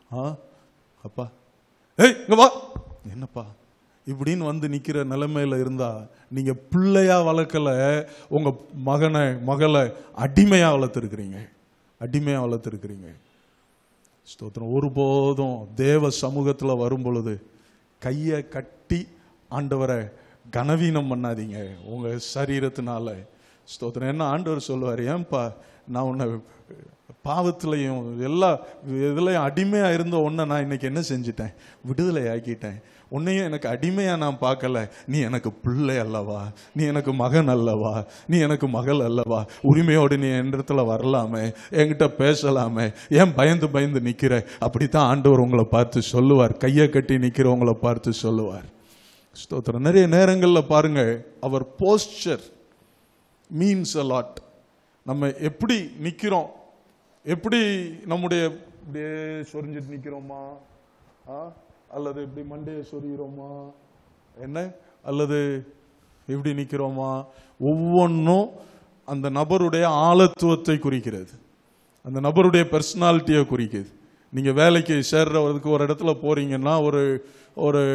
அப்பா ஏய் இங்க வா என்னப்பா இப்படின்னு வந்து நிக்கிற நிலைமையில இருந்தா நீங்க பிள்ளையா வளர்க்கல, உங்க மகனை மகளை அடிமையா வளர்த்திருக்கிறீங்க. அடிமையா வளர்த்திருக்கிறீங்க. ஸ்தோத்திரம். ஒருபோதும் தேவ சமூகத்துல வரும் பொழுது கையை கட்டி ஆண்டவரை கனவீனம் பண்ணாதீங்க உங்க சரீரத்தினால. ஸ்தோத்திரம். என்ன ஆண்டவர் சொல்லுவார், ஏன்பா நான் உன்னை பாவத்திலையும் எல்லா இதுலையும் அடிமையா இருந்த உன்னை நான் இன்னைக்கு என்ன செஞ்சிட்டேன்? விடுதலை ஆக்கிட்டேன். உன்னையும் எனக்கு அடிமையா நான் பார்க்கல. நீ எனக்கு பிள்ளை அல்லவா, நீ எனக்கு மகன் அல்லவா, நீ எனக்கு மகள் அல்லவா, உரிமையோடு நீ என் இடத்துல வரலாமே, என்கிட்ட பேசலாமே, ஏன் பயந்து பயந்து நிக்கிற? அப்படித்தான் ஆண்டவர் உங்களை பார்த்து சொல்லுவார். கையை கட்டி நிக்கிறவங்களை பார்த்து சொல்லுவார். ஸ்தோத்திரம். நிறைய நேரங்களில் பாருங்க, அவர் போஸ்டர் மீன்ஸ் அ லாட். நம்ம எப்படி நிக்கிறோம், எப்படி நம்முடைய இப்படியே சொரிஞ்சிட்டு நிக்கிறோமா, அல்லது இப்படி மண்டையை சொரிகிறோமா என்ன, அல்லது எப்படி நிக்கிறோமா, ஒவ்வொன்றும் அந்த நபருடைய ஆழத்துவத்தை குறிக்கிறது, அந்த நபருடைய பர்சனாலிட்டியை குறிக்குது. நீங்க வேலைக்கு சேர்றதுக்கு ஒரு இடத்துல போறீங்கன்னா, ஒரு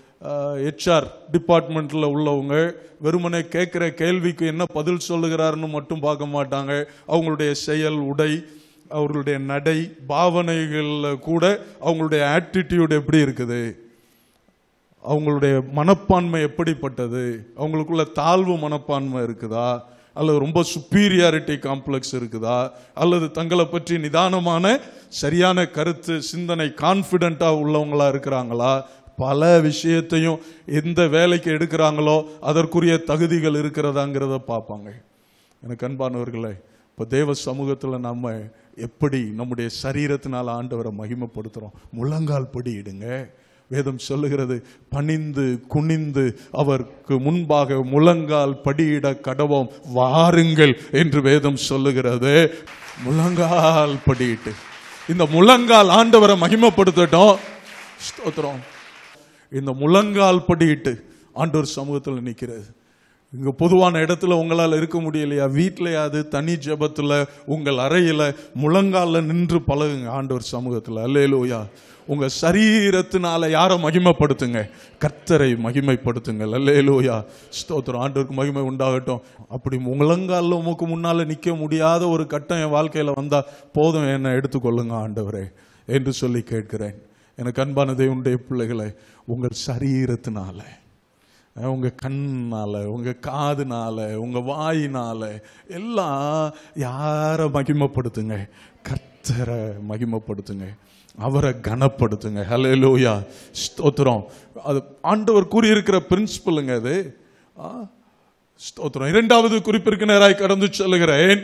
HR டிபார்ட்மெண்ட்ல உள்ளவங்க வெறுமனே கேட்கிற கேள்விக்கு என்ன பதில் சொல்லுகிறாருன்னு மட்டும் பார்க்க மாட்டாங்க. அவங்களுடைய செயல், உடை, அவர்களுடைய நடை, பாவனைகள்ல கூட அவங்களுடைய ஆட்டிடியூட் எப்படி இருக்குது, அவங்களுடைய மனப்பான்மை எப்படிப்பட்டது, அவங்களுக்குள்ள தாழ்வு மனப்பான்மை இருக்குதா, அல்லது ரொம்ப சுப்பீரியாரிட்டி காம்ப்ளெக்ஸ் இருக்குதா, அல்லது தங்களை பற்றி நிதானமான சரியான கருத்து சிந்தனை கான்பிடென்டா உள்ளவங்களா இருக்கிறாங்களா, பல விஷயத்தையும் எந்த வேலைக்கு எடுக்கிறாங்களோ அதற்குரிய தகுதிகள் இருக்கிறதாங்கிறத பார்ப்பாங்க. எனக்கு அன்பானவர்களே, இப்போ தேவ சமூகத்தில் நம்ம எப்படி நம்முடைய சரீரத்தினால ஆண்டவரை மகிமைப்படுத்துறோம்? முழங்கால் படியிடுங்க. வேதம் சொல்லுகிறது, பணிந்து குனிந்து அவருக்கு முன்பாக முழங்கால் படியிட கடவோம் வாருங்கள் என்று வேதம் சொல்லுகிறது. முழங்கால் படியிட்டு இந்த முழங்கால் ஆண்டவரை மகிமைப்படுத்தட்டும். ஸ்தோத்திரம். இந்த முழங்கால் படியிட்டு ஆண்டவர் சமூகத்தில் நிற்கிறது. இங்க பொதுவான இடத்துல உங்களால் இருக்க முடியலையா? வீட்டிலையாவது தனி ஜெபத்துல உங்கள் அறையில முழங்கால நின்று பழகுங்க ஆண்டவர் சமூகத்துல. அல்லேலூயா. உங்க சரீரத்தினால யாரை மகிமைப்படுத்துங்க? கர்த்தரை மகிமைப்படுத்துங்க. அல்லேலூயா. ஸ்தோத்திரம். ஆண்டவருக்கு மகிமை உண்டாகட்டும். அப்படி முழங்கால உமக்கு முன்னால நிக்க முடியாத ஒரு கட்டம் என் வாழ்க்கையில வந்தா போதும், என்னை எடுத்துக்கொள்ளுங்க ஆண்டவரே என்று சொல்லி கேட்கிறேன். எனக்கு அன்பான தேவனுடைய பிள்ளைகளை, உங்கள் சரீரத்தினால, உங்க கண்ணால, உங்க காதுனால, உங்க வாயினால எல்லாம் யார மகிமைப்படுத்துங்க? கர்த்தரை மகிமைப்படுத்துங்க, அவரை கனப்படுத்துங்க. ஹல்லேலூயா. ஸ்தோத்திரம். அது ஆண்டவர் கூறியிருக்கிற பிரின்சிபலுங்க. அது ஸ்தோத்திரம். இரண்டாவது குறிப்பிற்கு நேராய் கடந்து சொல்லுகிறேன்.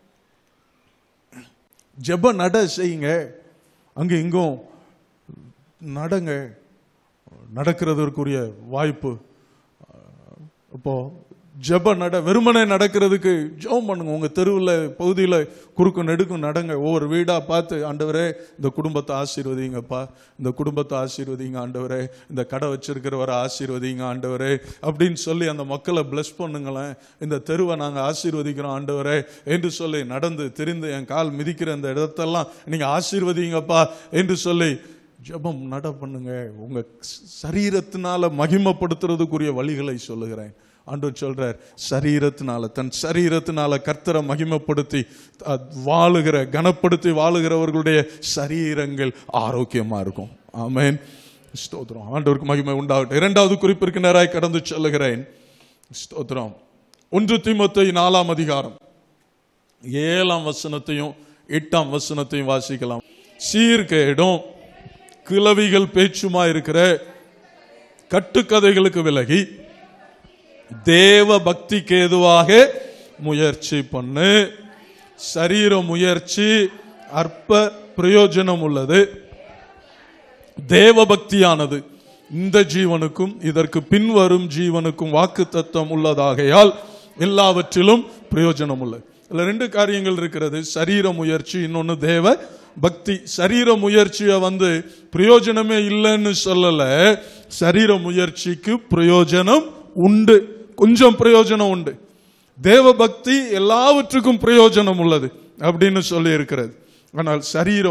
ஜெப நட செய்யுங்க, அங்க இங்கும் நடங்க, நடக்கிறதுக்குரிய வாய்ப்பு. இப்போ ஜெப நட வெறுமனே நடக்கிறதுக்கு ஜெபம் பண்ணுங்க. உங்க தெருவில் பகுதியில் குறுக்கு நெடுக்கும் நடங்க. ஒவ்வொரு வீடா பார்த்து, ஆண்டவரே இந்த குடும்பத்தை ஆசீர்வதிங்கப்பா, இந்த குடும்பத்தை ஆசீர்வதிங்க ஆண்டவரே, இந்த கடை வச்சிருக்கிறவரை ஆசீர்வதிங்க ஆண்டவரே அப்படின்னு சொல்லி அந்த மக்களை பிளஸ் பண்ணுங்களேன். இந்த தெருவை நாங்கள் ஆசீர்வதிக்கிறோம் ஆண்டவரே என்று சொல்லி நடந்து திரிந்து என் கால் மிதிக்கிற இந்த இடத்தெல்லாம் நீங்க ஆசீர்வதிங்கப்பா என்று சொல்லி ஜெபம் நட பண்ணுங்க. உங்க சரீரத்தினால மகிமைப்படுத்துறதுக்குரிய வழிகளை சொல்லுகிறேன். ஆண்டவர் சொல்றார், சரீரத்தினால, தன் சரீரத்தினால கர்த்தரை மகிமைப்படுத்தி வாழுகிற, கனப்படுத்தி வாழுகிறவர்களுடைய சரீரங்கள் ஆரோக்கியமா இருக்கும். ஆமென், ஸ்தோத்திரம். ஆண்டவருக்கு மகிமை உண்டாகட்டும். இரண்டாவது குறிப்பிற்கு நேராய் கடந்து சொல்லுகிறேன். ஸ்தோத்திரம். 1 தீமோத்தேயு 4ஆம் அதிகாரம் 7ஆம் வசனத்தையும் 8ஆம் வசனத்தையும் வாசிக்கலாம். சீர்கேடும் கிளவிகள் பேச்சுமா இருக்கிற கட்டுக்கதைகளுக்கு விலகி தேவ பக்திக்கு ஏதுவாக முயற்சி பண்ணு. சரீர முயற்சி அற்ப பிரயோஜனம் உள்ளது. தேவ பக்தியானது இந்த ஜீவனுக்கும் இதற்கு பின்வரும் ஜீவனுக்கும் வாக்கு தத்தம் உள்ளதாகையால் எல்லாவற்றிலும் பிரயோஜனம் உள்ளது. இதுல 2 காரியங்கள் இருக்கிறது. சரீர முயற்சி, இன்னொன்னு தேவ பக்தி. சரீர முயற்சியை பிரயோஜனமே இல்லைன்னு சொல்லல. சரீர முயற்சிக்கு பிரயோஜனம் உண்டு, கொஞ்சம் பிரயோஜனம் உண்டு. தேவ பக்தி எல்லாவற்றுக்கும் பிரயோஜனம் உள்ளது அப்படின்னு சொல்லி இருக்கிறது. ஆனால் சரீர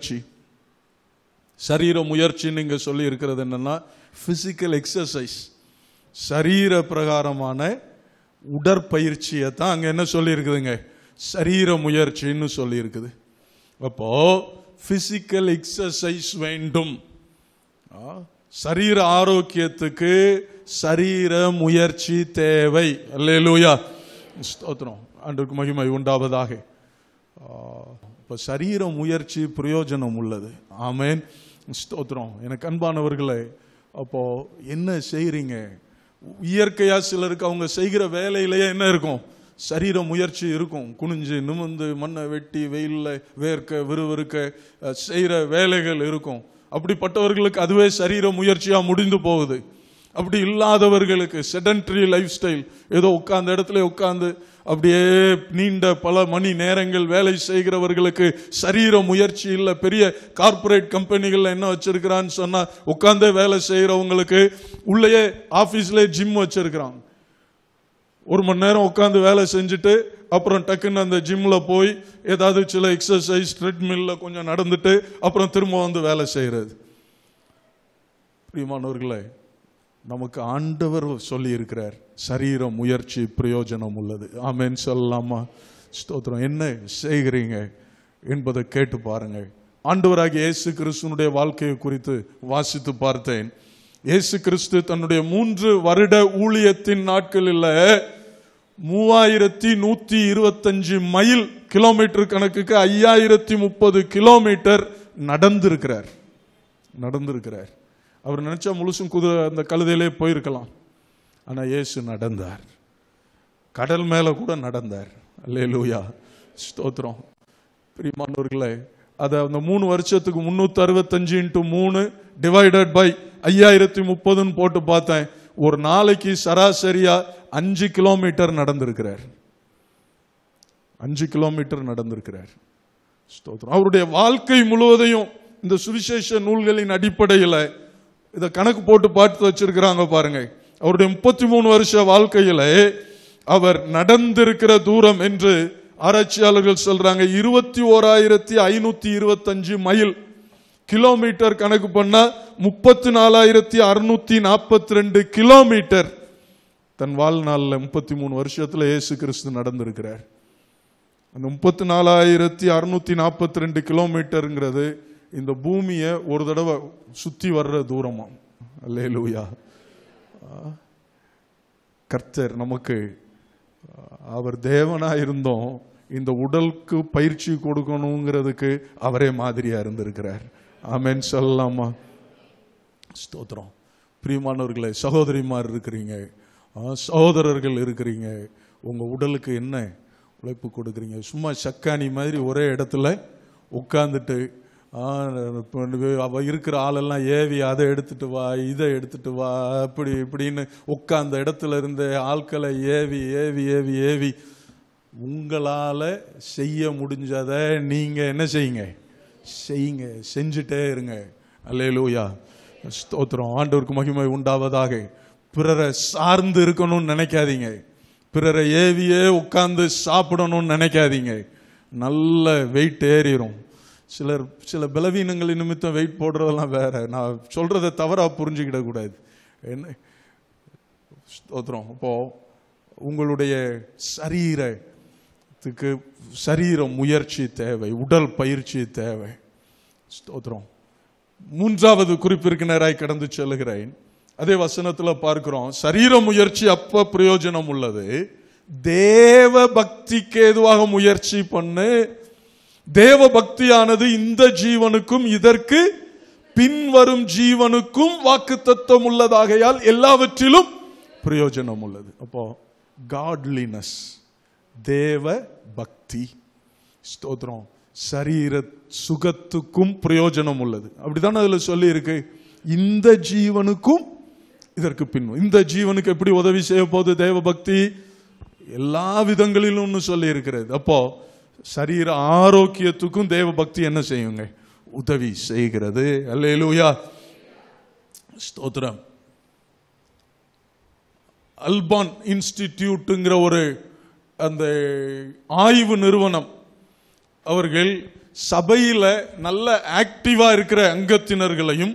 முயற்சி நீங்க சொல்லி இருக்கிறது என்னன்னா பிசிக்கல் எக்ஸசைஸ், சரீர பிரகாரமான உடற்பயிற்சியை தான் அங்க என்ன சொல்லி இருக்குதுங்க, சரீர முயற்சின்னு சொல்லி இருக்குது. அப்போ பிசிக்கல் எக்ஸசைஸ் வேண்டும். சரீர ஆரோக்கியத்துக்கு சரீர முயற்சி தேவை. அல்லேலூயா, ஸ்தோத்திரம். ஆண்டவருக்கு மகிமை உண்டாவதாக. இப்ப சரீர முயற்சி பிரயோஜனம் உள்ளது. ஆமென், ஸ்தோத்திரம். எனக்கு அன்பானவர்களே, அப்போ என்ன செய்றீங்க? இயற்கையா சிலருக்கு அவங்க செய்கிற வேலையிலேயே என்ன இருக்கும், சரீர முயற்சி இருக்கும். குனிஞ்சு நிமிர்ந்து மண்ணை வெட்டி வெயில்ல வேர்க்க விறுவிறுக்க செய்கிற வேலைகள் இருக்கும். அப்படிப்பட்டவர்களுக்கு அதுவே சரீர முயற்சியா முடிந்து போகுது. அப்படி இல்லாதவர்களுக்கு செடன்டரி லைஃப் ஸ்டைல், ஏதோ உட்கார்ந்த இடத்துல உட்கார்ந்து அப்படியே நீண்ட பல மணி நேரங்கள் வேலை செய்கிறவர்களுக்கு சரீர முயற்சி இல்லை. பெரிய கார்பரேட் கம்பெனிகள்ல என்ன வச்சிருக்கிறான்னு சொன்னா, உட்கார்ந்தே வேலை செய்யறவங்களுக்கு உள்ளேயே ஆபீஸ்ல ஜிம் வச்சிருக்கிறாங்க. 1 மணி நேரம் உட்கார்ந்து வேலை செஞ்சுட்டு அப்புறம் டக்குன்னு அந்த ஜிம்ல போய் ஏதாவது சில எக்ஸசைஸ் ட்ரெட்மில்ல கொஞ்சம் நடந்துட்டு அப்புறம் திரும்ப வேலை செய்யறது. பிரியமானவர்களே, நமக்கு ஆண்டவர் சொல்லி இருக்கிறார், சரீர முயற்சி பிரயோஜனம் உள்ளது. ஆமென் சொல்லலாமா? ஸ்தோத்திரம். என்ன செய்கிறீங்க என்பதை கேட்டு பாருங்க. ஆண்டவராகிய இயேசு கிறிஸ்துனுடைய வாழ்க்கையை குறித்து வாசித்து பார்த்தேன். இயேசு கிறிஸ்து தன்னுடைய 3 வருட ஊழியத்தின் நாட்களில் 3125 மைல், கிலோமீட்டர் கணக்குக்கு 5030 கிலோமீட்டர் நடந்திருக்கிறார். அவர் நினைச்சா முழுசும் அந்த கழுதையிலே போயிருக்கலாம். ஆனா இயேசு நடந்தார். கடல் மேல கூட நடந்தார். அல்லேலூயா, ஸ்தோத்திரம். பிரியமானவர்களே, அத அந்த 3 வருஷத்துக்கு 365 × 3 டிவைடட் பை 5030 போட்டு பார்த்தேன். ஒரு நாளைக்கு சராசரியா 5 கிலோமீட்டர் நடந்திருக்கிறார். 5 கிலோமீட்டர் நடந்திருக்கிறார். ஸ்தோத்திரம். அவருடைய வாழ்க்கை முழுவதையும் இந்த சுவிசேஷ நூல்களின் அடிப்படையில் இதை கணக்கு போட்டு பார்த்து வச்சிருக்கிறாங்க பாருங்க. அவருடைய 33 வருஷ வாழ்க்கையில அவர் நடந்திருக்கிற தூரம் என்று ஆராய்ச்சியாளர்கள் சொல்றாங்க 21,525 மைல். கிலோமீட்டர் கணக்கு பண்ணா 34,642 கிலோமீட்டர் தன் வாழ்நாளில் 33 வருஷத்துல இயேசு கிறிஸ்து நடந்திருக்கிறார். அந்த 34,642 கிலோமீட்டருங்கிறது இந்த பூமியை ஒரு தடவை சுத்தி வர்ற தூரமா. அல்லேலூயா. கர்த்தர் நமக்கு, அவர் தேவனா இருந்தோம், இந்த உடலுக்கு பயிற்சி கொடுக்கணுங்கிறதுக்கு அவரே மாதிரியா இருந்திருக்கிறார். ஆமென் சொல்லலாமா? ஸ்தோத்திரம். பிரியமானவர்களே, சகோதரிமார் இருக்கிறீங்க, சகோதரர்கள் இருக்கிறீங்க, உங்க உடலுக்கு என்ன உழைப்பு கொடுக்குறீங்க? சும்மா சக்கானி மாதிரி ஒரே இடத்துல உட்காந்துட்டு இருக்கிற ஆளெல்லாம் ஏவி அதை எடுத்துட்டு வா, இதை எடுத்துட்டு வா, அப்படி இப்படின்னு உட்கார்ந்த இடத்துல இருந்த ஆட்களை ஏவி ஏவி ஏவி ஏவி உங்களால செய்ய முடிஞ்சதை நீங்க என்ன செய்யுங்க? செய்யுங்க, செஞ்சுட்டே இருங்க. அல்லேலூயா, ஸ்தோத்திரம். ஆண்டவருக்கு மகிமை உண்டாவதாக. பிறரை சார்ந்து இருக்கணும்னு நினைக்காதீங்க, பிறரை ஏவியே உட்கார்ந்து சாப்பிடணும்னு நினைக்காதீங்க. நல்ல வெயிட் ஏறிடும். சில பலவீனங்களின் நிமித்தம் வெயிட் போடுறதெல்லாம் வேற. நான் சொல்றதை தவறா புரிஞ்சுக்கிட கூடாது. என்ன ஸ்தோத்திரம். அப்போ உங்களுடைய சரீர முயற்சி தேவை, உடல் பயிற்சி தேவை. ஸ்தோத்திரம். மூன்றாவது குறிப்பிற்கு நேராய் கடந்து செல்கிறேன். அதே வசனத்துல பார்க்கிறோம், சரீர முயற்சி அப்ப பிரயோஜனம் உள்ளது, தேவ பக்திக்கு ஏதுவாக முயற்சி பண்ணு. தேவ பக்தியானது இந்த ஜீவனுக்கும் இதற்கு பின்வரும் ஜீவனுக்கும் வாக்குத்தத்தம் உள்ளதாகையால் எல்லாவற்றிலும் பிரயோஜனம் உள்ளது. அப்போ காட்லினஸ், தேவ பக்தி, ஸ்தோத்திரம், சரீர சுகத்துக்கும் பிரயோஜனம் உள்ளது. அப்படிதான் அதுல சொல்லி இருக்கு. இந்த ஜீவனுக்கும் இதற்கு பின், இந்த ஜீவனுக்கு எப்படி உதவி செய்ய போகுது தேவ பக்தி? எல்லா விதங்களிலும் சொல்லி இருக்கிறது. அப்போ சரீர ஆரோக்கியத்துக்கும் தேவ பக்தி என்ன செய்யுங்க? உதவி செய்கிறது. அல்லேலூயா, ஸ்தோத்திரம். அல்பான் இன்ஸ்டிடியூட்ங்கிற ஒரு அந்த ஆய்வு நிறுவனம், அவர்கள் சபையில நல்ல ஆக்டிவா இருக்கிற அங்கத்தினர்களையும்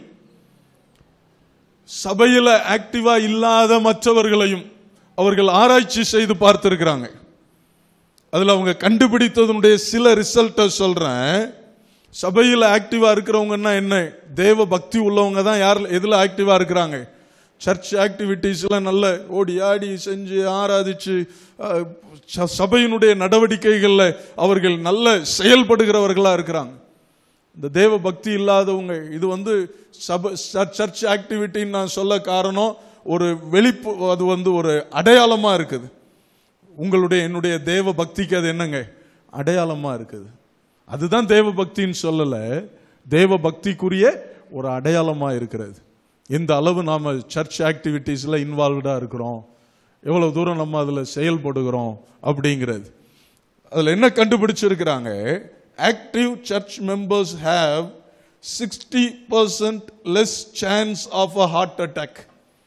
சபையில ஆக்டிவா இல்லாத மற்றவர்களையும் அவர்கள் ஆராய்ச்சி செய்து பார்த்திருக்கிறாங்க. அதுல அவங்க கண்டுபிடித்ததனுடைய சில ரிசல்ட்டை சொல்றேன். சபையில் ஆக்டிவா இருக்கிறவங்கன்னா என்ன? தேவ பக்தி உள்ளவங்க தான். யார் எதுல ஆக்டிவா இருக்கிறாங்க? சர்ச் ஆக்டிவிட்டீஸ்ல நல்ல ஓடி ஆடி செஞ்சு ஆராதிச்சு சபையினுடைய நடவடிக்கைகள்ல அவர்கள் நல்ல செயல்படுகிறவர்களா இருக்கிறாங்க. இந்த தேவ பக்தி இல்லாதவங்க, இது சர்ச் ஆக்டிவிட்டின்னு நான் சொல்ல காரணம், ஒரு வெளிப்பு, அது ஒரு அடையாளமா இருக்குது. உங்களுடைய என்னுடைய தேவ பக்திக்கு அது என்னங்க? அடையாளமா இருக்குது. அதுதான் தேவ பக்தின்னு சொல்லல, தேவ பக்திக்குரிய ஒரு அடையாளமா இருக்கிறது. எந்த அளவு நாம சர்ச் ஆக்டிவிட்டீஸ்ல இன்வால்வ்டா இருக்கிறோம், எவ்வளவு தூரம் நம்ம அதுல செயல்படுகிறோம் அப்படிங்கிறது. அதுல என்ன கண்டுபிடிச்சிருக்கிறாங்க? Active church members have 60% less chance of a heart attack.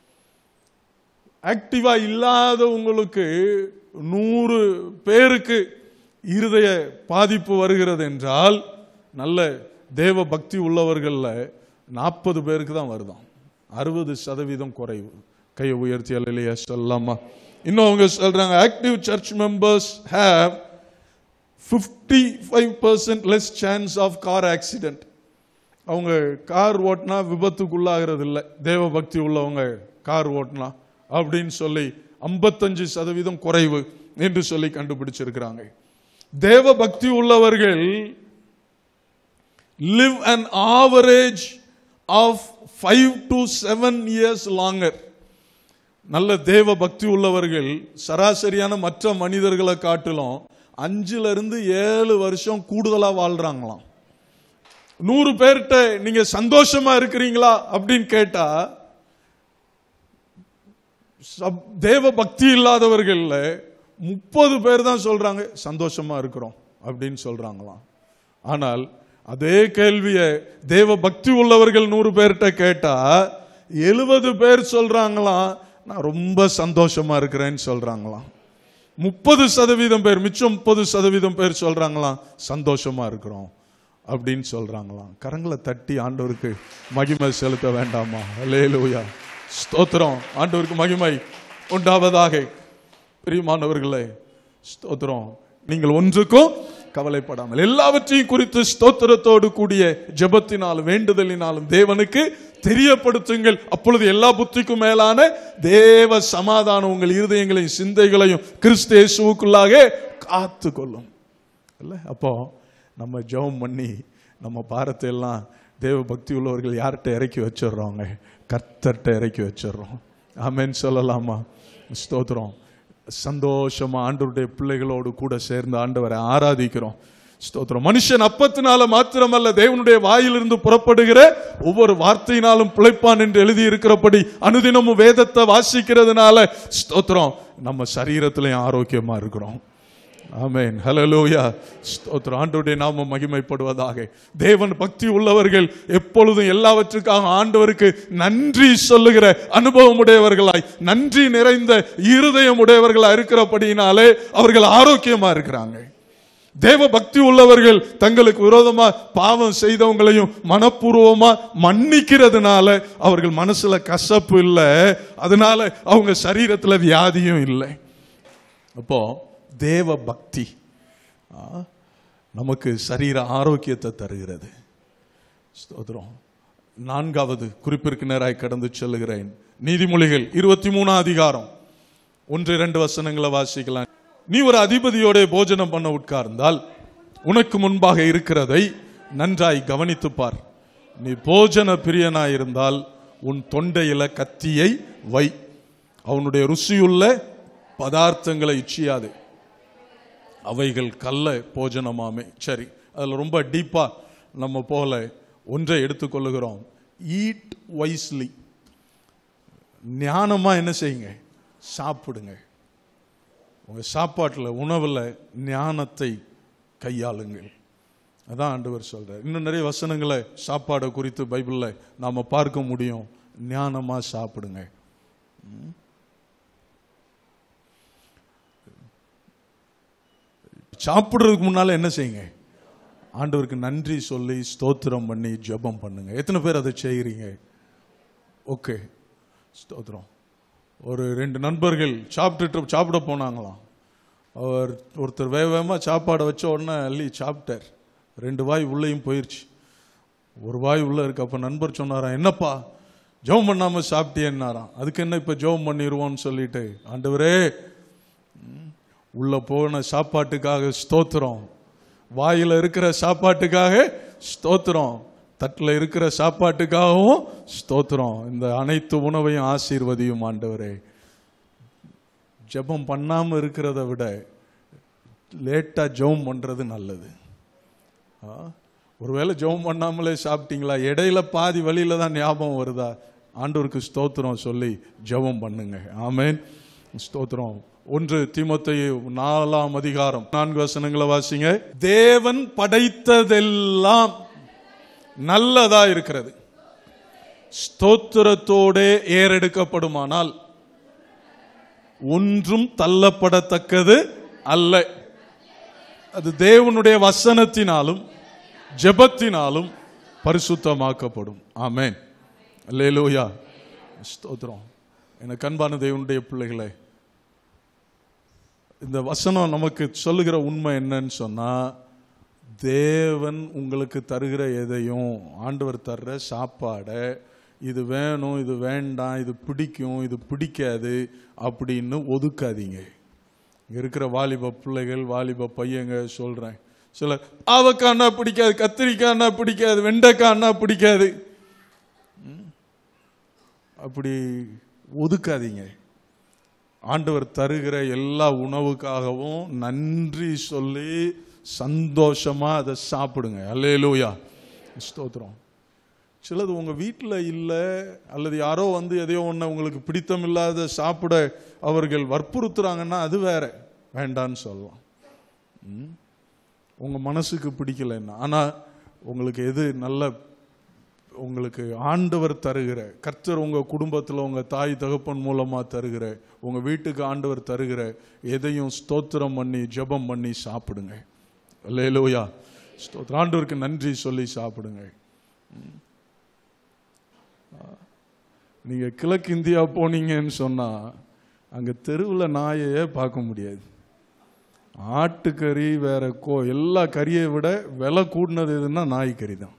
ஆக்டிவா இல்லாதவங்களுக்கு 100 பேருக்கு இருதய பாதிப்பு வருகிறது என்றால், நல்ல தேவ பக்தி உள்ளவர்கள்ல 40 பேருக்கு தான் வருதாம். 60% குறைவு. கையை உயர்த்தி அல்லேலூயா சொல்லலாமா? இன்னும் அவங்க சொல்றாங்க, active church members have 55% less chance of car accident. அவங்க கார் ஓட்டினா விபத்துக்குள்ளாகிறது இல்லை, தேவ பக்தி உள்ளவங்க கார் ஓட்டினா அப்படின்னு சொல்லி 55% குறைவு என்று சொல்லி கண்டுபிடிச்சிருக்கிறாங்க. தேவ பக்தி உள்ளவர்கள் live an average of 5 to 7 years longer. நல்ல தேவ பக்தி உள்ளவர்கள் சராசரியான மற்ற மனிதர்களை காட்டிலும் 5-7 வருஷம் கூடுதலா வாழ்றாங்களாம். 100 பேர்கிட்ட நீங்க சந்தோஷமா இருக்கிறீங்களா அப்படின்னு கேட்டா, தேவ பக்தி இல்லாதவர்கள் 30 பேர் தான் சொல்றாங்க சந்தோஷமா இருக்கிறோம் அப்படின்னு சொல்றாங்களாம். ஆனால் அதே கேள்வியை தேவ பக்தி உள்ளவர்கள் 100 பேர்கிட்ட கேட்டா 70 பேர் சொல்றாங்களாம் நான் ரொம்ப சந்தோஷமா இருக்கிறேன்னு சொல்றாங்களாம். 30% பேர், மிச்சம் 30% பேர் சொல்றாங்களாம் சந்தோஷமா இருக்கிறோம் அப்படின்னு சொல்றாங்களாம். கரங்களை தட்டி ஆண்டவருக்கு மகிமை செலுத்த வேண்டாமா? அல்லேலூயா, ஸ்தோத்திரம். ஆண்டவருக்கு மகிமை உண்டாவதாக. பிரியமானவர்களே, ஸ்தோத்திரம். நீங்கள் ஒன்றுக்கும் கவலைப்படாமல் எல்லாவற்றையும் குறித்து ஸ்தோத்திரத்தோடு கூடிய ஜெபத்தினாலும் வேண்டுதலினாலும் தேவனுக்கு தெரியப்படுத்துங்கள். அப்பொழுது எல்லா புத்திக்கும் மேலான தேவ சமாதானம் உங்கள் இருதயங்களையும் சிந்தைகளையும் கிறிஸ்து இயேசுவுக்குள்ளாக காத்து கொள்ளும். இல்ல, அப்போ நம்ம ஜெபம் பண்ணி நம்ம பாரத்தை எல்லாம் தேவ பக்தி உள்ளவர்கள் யார்கிட்ட இறக்கி வச்சிடறோங்க? கர்த்தர்கிட்ட இறக்கி வச்சிடறோம். ஆமென் சொல்லலாமா? ஸ்தோத்திரம். சந்தோஷமா ஆண்டவருடைய பிள்ளைகளோடு கூட சேர்ந்து ஆண்டவரை ஆராதிக்கிறோம். ஸ்தோத்திரம். மனுஷன் அப்பத்தினால மாத்திரமல்ல, தேவனுடைய வாயிலிருந்து புறப்படுகிற ஒவ்வொரு வார்த்தையினாலும் பிழைப்பான் என்று எழுதி இருக்கிறபடி அனுதினமும் வேதத்தை வாசிக்கிறதுனால ஸ்தோத்திரம் நம்ம சரீரத்திலையும் ஆரோக்கியமா இருக்கிறோம். ஆமென். ஹல்லேலூயா. ஸ்தோத்திரம். ஆண்டவருடைய நாமம் மகிமைப்படுவதாக. தேவன் பக்தி உள்ளவர்கள் எப்பொழுதும் எல்லாவற்றுக்காக ஆண்டவருக்கு நன்றி சொல்லுகிற அனுபவம் உடையவர்களாய், நன்றி நிறைந்த இருதயம் உடையவர்களாய் இருக்கிறபடியினாலே அவர்கள் ஆரோக்கியமா இருக்கிறாங்க. தேவ பக்தி உள்ளவர்கள் தங்களுக்கு விரோதமா பாவம் செய்தவங்களையும் மனப்பூர்வமா மன்னிக்கிறதுனால அவர்கள் மனசுல கசப்பு இல்லை, அதனால அவங்க சரீரத்துல வியாதியும் இல்லை. அப்போ தேவ பக்தி நமக்கு சரீர ஆரோக்கியத்தை தருகிறது. ஸ்தோத்திரம். 4வது குறிப்பிற்கு நேராய் கடந்து செல்லுகிறேன். நீதிமொழிகள் 23 அதிகாரம் 1-2 வசனங்களை வாசிக்கலாம். நீ ஒரு அதிபதியோட போஜனம் பண்ண உட்கார்ந்தால் உனக்கு முன்பாக இருக்கிறதை நன்றாய் கவனித்து பார். நீ போஜன பிரியனாயிருந்தால் உன் தொண்டையில கத்தியை வை, அவனுடைய ருசியுள்ள பதார்த்தங்களை இச்சியாது, அவைகள் கல்ல போஜனமாமே. சரி, அதில் ரொம்ப டீப்பா நம்ம போல ஒன்றை எடுத்துக்கொள்ளுகிறோம். Eat wisely. ஞானமா என்ன செய்யுங்க? சாப்பிடுங்க. உங்க சாப்பாட்டில் உணவில் ஞானத்தை கையாளுங்கள். அதான் ஆண்டவர் சொல்றார். இன்னும் நிறைய வசனங்களை சாப்பாடை குறித்து பைபிளில் நாம பார்க்க முடியும். ஞானமா சாப்பிடுங்க. சாப்பிடுறதுக்கு முன்னால என்ன செய்யுங்க? ஆண்டவருக்கு நன்றி சொல்லி ஸ்தோத்திரம் பண்ணி ஜெபம் பண்ணுங்க. எத்தனை பேர் அதை செய்கிறீங்க? ஓகே, ஸ்தோத்திரம். ஒரு 2 நண்பர்கள் சாப்பிட போனாங்களாம். ஒருத்தர் வேகமாக சாப்பாடை வச்ச உடனே அள்ளி சாப்பிட்டார். 2 வாய் உள்ளேயும் போயிடுச்சு, 1 வாய் உள்ள இருக்கு. அப்போ நண்பர் சொன்னாராம், என்னப்பா ஜெபம் பண்ணாம சாப்பிட்டேன்னாராம். அதுக்கு என்ன இப்போ ஜெபம் பண்ணிடுவோம்னு சொல்லிட்டு, ஆண்டவரே உள்ள போன சாப்பாட்டுக்காக ஸ்தோத்திரம், வாயில இருக்கிற சாப்பாட்டுக்காக ஸ்தோத்திரம், தட்டில் இருக்கிற சாப்பாட்டுக்காகவும் ஸ்தோத்திரம், இந்த அனைத்து உணவையும் ஆசீர்வதியும் ஆண்டவரே. ஜெபம் பண்ணாம இருக்கிறத விட லேட்டா ஜெபம் பண்றது நல்லது. ஒருவேளை ஜெபம் பண்ணாமலே சாப்பிட்டீங்களா, இடையில பாதி வழியில தான் ஞாபகம் வருதா, ஆண்டவருக்கு ஸ்தோத்திரம் சொல்லி ஜெபம் பண்ணுங்க. ஆமென். ஸ்தோத்திரம். 1 தீமோத்தேயு 4 அதிகாரம் 4 வசனங்களை வாசிங்க. தேவன் படைத்ததெல்லாம் நல்லதா இருக்கிறது, ஸ்தோத்திரத்தோட ஏறெடுக்கப்படுமானால் ஒன்றும் தள்ளப்படத்தக்கது அல்ல. அது தேவனுடைய வசனத்தினாலும் ஜெபத்தினாலும் பரிசுத்தமாக்கப்படும். ஆமென். அல்லேலூயா. ஸ்தோத்திரம். எனக்கு அன்பான தேவனுடைய பிள்ளைகளே, இந்த வசனம் நமக்கு சொல்லுகிற உண்மை என்னன்னு சொன்னா, தேவன் உங்களுக்கு தருகிற எதையும், ஆண்டவர் தர்ற சாப்பாடை, இது வேணும் இது வேண்டாம், இது பிடிக்கும் இது பிடிக்காது அப்படின்னு ஒதுக்காதீங்க. இங்க இருக்கிற வாலிப பிள்ளைகள், வாலிப பையங்க சொல்றேன், சில அவக்காய்னா பிடிக்காது, கத்திரிக்காய்னா பிடிக்காது, வெண்டைக்காய்னா பிடிக்காது, அப்படி ஒதுக்காதீங்க. ஆண்டவர் தருகிற எல்லா உணவுக்காகவும் நன்றி சொல்லி சந்தோஷமா அதை சாப்பிடுங்க. அல்லேலூயா. ஸ்தோத்திரம். சிலது உங்க வீட்டில் இல்லை, அல்லது யாரோ வந்து எதையோ ஒன்று உங்களுக்கு பிடித்தம் இல்லாத சாப்பிட அவர்கள் வற்புறுத்துறாங்கன்னா அது வேற, வேண்டான்னு சொல்லலாம். உங்க மனசுக்கு பிடிக்கலன்னா. ஆனா உங்களுக்கு எது நல்ல, உங்களுக்கு ஆண்டவர் தருகிற, கர்த்தர் உங்க குடும்பத்தில் உங்க தாய் தகப்பன் மூலமா தருகிற, உங்க வீட்டுக்கு ஆண்டவர் தருகிற எதையும் ஸ்தோத்திரம் பண்ணி ஜெபம் பண்ணி சாப்பிடுங்க. அல்லேலூயா. ஸ்தோத்திரம். ஆண்டவருக்கு நன்றி சொல்லி சாப்பிடுங்க. நீங்க கிழக்கு இந்தியா போனீங்கன்னு சொன்னா அங்க தெருவில் நாயையே பார்க்க முடியாது. ஆட்டுக்கறி வேற எல்லா கறியை விட விலை கூடினது எதுன்னா நாய்க்கறி தான்.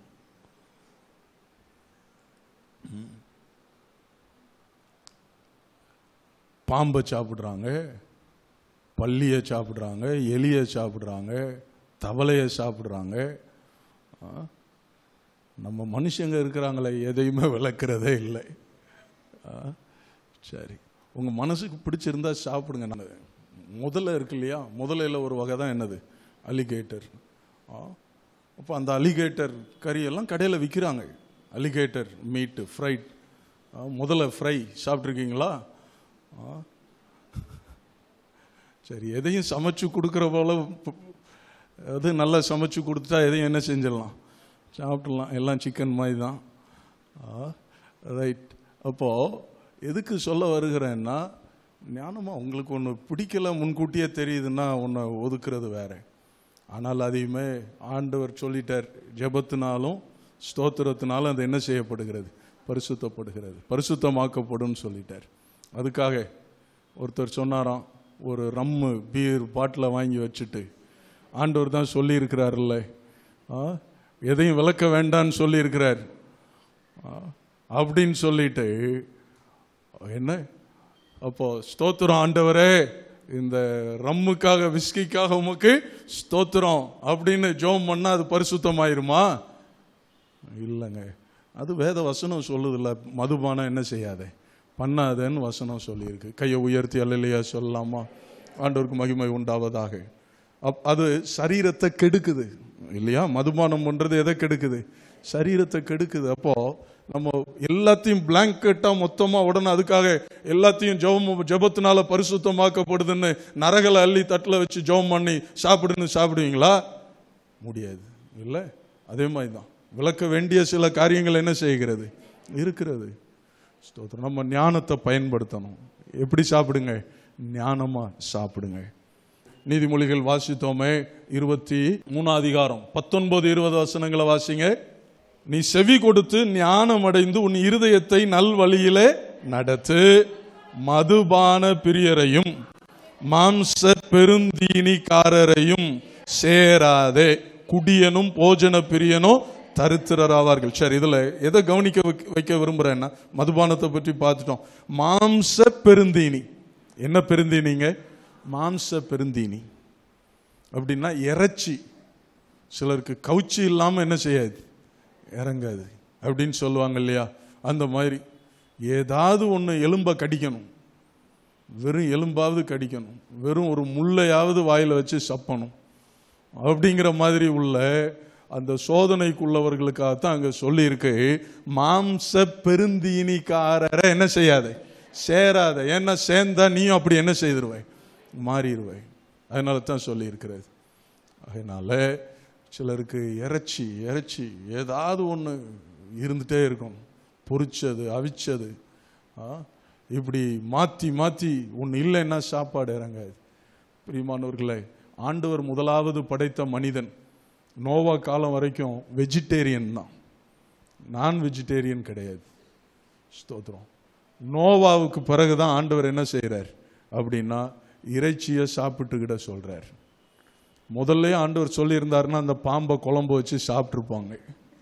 பாம்பை சாப்பிட்றாங்க, பல்லியை சாப்பிட்றாங்க, எலியை சாப்பிட்றாங்க, தவளையை சாப்பிட்றாங்க. நம்ம மனுஷங்க இருக்கிறாங்களே எதையுமே விளக்குறதே இல்லை. சரி, உங்கள் மனசுக்கு பிடிச்சிருந்தா சாப்பிடுங்க. நான் முதல்ல இருக்கு இல்லையா, முதலையில் ஒரு வகை தான் என்னது, அலிகேட்டர். அப்போ அந்த அலிகேட்டர் கறியெல்லாம் கடையில் விற்கிறாங்க. அலிகேட்டர் மீட்டு ஃப்ரைட், முதல்ல ஃப்ரை சாப்பிட்ருக்கீங்களா? சரி, எதையும் சமைச்சு கொடுக்குற போல அது நல்லா சமைச்சு கொடுத்தா எதையும் என்ன செஞ்சிடலாம், சாப்பிட்றலாம். எல்லாம் சிக்கன் மாதிரி தான். ரைட். அப்போது எதுக்கு சொல்ல வருகிறேன்னா, ஞானமாக உங்களுக்கு ஒன்று பிடிக்கல முன்கூட்டியே தெரியுதுன்னா ஒன்று ஒதுக்குறது வேற. ஆனால் அதையுமே ஆண்டவர் சொல்லிட்டார், ஜெபத்தினாலும் ஸ்தோத்திரத்தினாலும் அது என்ன செய்யப்படுகிறது, பரிசுத்தப்படுகிறது, பரிசுத்தமாக்கப்படும் சொல்லிட்டார். அதுக்காக ஒருத்தர் சொன்னாராம், ஒரு ரம்மு பீர் பாட்டில் வாங்கி வச்சுட்டு, ஆண்டவர் தான் சொல்லியிருக்கிறார்ல, எதையும் விளக்க வேண்டான்னு சொல்லியிருக்கிறார் அப்படின்னு சொல்லிட்டு என்ன, அப்போ ஸ்தோத்திரம் ஆண்டவரே, இந்த ரம்முக்காக விஸ்கிக்காக உமக்கு ஸ்தோத்திரம் அப்படின்னு ஜெபம் பண்ணா அது பரிசுத்தமாயிருமா? இல்லைங்க. அது வேத வசனம் சொல்லுதில்ல, மதுபானம் என்ன செய்யாதே பண்ணாதேன்னு வசனம் சொல்லியிருக்கு. கையை உயர்த்தி அல்லேலூயா சொல்லலாமா? ஆண்டவருக்கு மகிமை உண்டாவதாக. அது சரீரத்தை கெடுக்குது இல்லையா? மதுபானம் பண்றது எதை கெடுக்குது? சரீரத்தை கெடுக்குது. அப்போ நம்ம எல்லாத்தையும் பிளாங்கெட்டா மொத்தமா உடனே அதுக்காக எல்லாத்தையும் ஜெபத்தினால பரிசுத்தமாக்கப்படுதுன்னு நரகளை அள்ளி தட்டில் வச்சு ஜெபம் பண்ணி சாப்பிடுவீங்களா? முடியாது இல்லை. அதே மாதிரி தான் விளக்க வேண்டிய சில காரியங்கள் என்ன செய்கிறது இருக்கிறது. நம்ம ஞானத்தை பயன்படுத்தணும். எப்படி சாப்பிடுங்க? ஞானமா சாப்பிடுங்க. நீதிமொழிகள் வாசித்தோமே, 23 அதிகாரம் 19-20 வசனங்களை வாசிங்க. நீ செவி கொடுத்து ஞானம் அடைந்து உன் இருதயத்தை நல் வழியிலே நடத்து, மதுபான பிரியரையும் மாம்ச பெருந்தீனிக்காரரையும் சேராதே, குடியனும் போஜன பிரியனும் தரித்திரராவார்கள். சரி, இதுல எதை கவனிக்க வைக்க விரும்புறேன்னா, மதுபானத்தை பற்றி பார்த்துட்டோம். மாம்ச பெருந்தீனி. என்ன பெருந்தீனிங்க? மாம்ச பெருந்தீனி அப்படின்னா இறைச்சி. சிலருக்கு கவுச்சி இல்லாம என்ன செய்யாது, இறங்காது அப்படின்னு சொல்லுவாங்க இல்லையா? அந்த மாதிரி ஏதாவது ஒன்று எலும்ப கடிக்கணும், வெறும் எலும்பாவது கடிக்கணும், வெறும் ஒரு முள்ளையாவது வாயில வச்சு சப்பணும் அப்படிங்கிற மாதிரி உள்ள அந்த சோதனைக்குள்ளவர்களுக்காகத்தான் அங்க சொல்லி இருக்கு, மாம்ச பெருந்தீனிக்காரரை என்ன செய்யாத, சேராத. ஏன்னா சேர்ந்தா நீயும் அப்படி என்ன செய்திருவாய், மாறிடுவாய். அதனால தான் சொல்லி இருக்கிறது. அதனால சிலருக்கு இறைச்சி ஏதாவது ஒன்று இருந்துட்டே இருக்கும், பொரிச்சது அவிச்சது, இப்படி மாற்றி ஒன்று இல்லைன்னா சாப்பாடு இறங்காது. பிரியமானவர்களே, ஆண்டவர் முதலாவது படைத்த மனிதன் நோவா காலம் வரைக்கும் வெஜிடேரியன் தான், நான் வெஜிடேரியன் கிடையாது. ஸ்தோத்திரம். நோவாவுக்கு பிறகுதான் ஆண்டவர் என்ன செய்கிறார் அப்படின்னா, இறைச்சியை சாப்பிட்டுக்கிட்ட சொல்றார். முதல்ல ஆண்டவர் சொல்லி இருந்தாருன்னா அந்த பாம்பை குழம்பு வச்சு சாப்பிட்டுருப்பாங்க.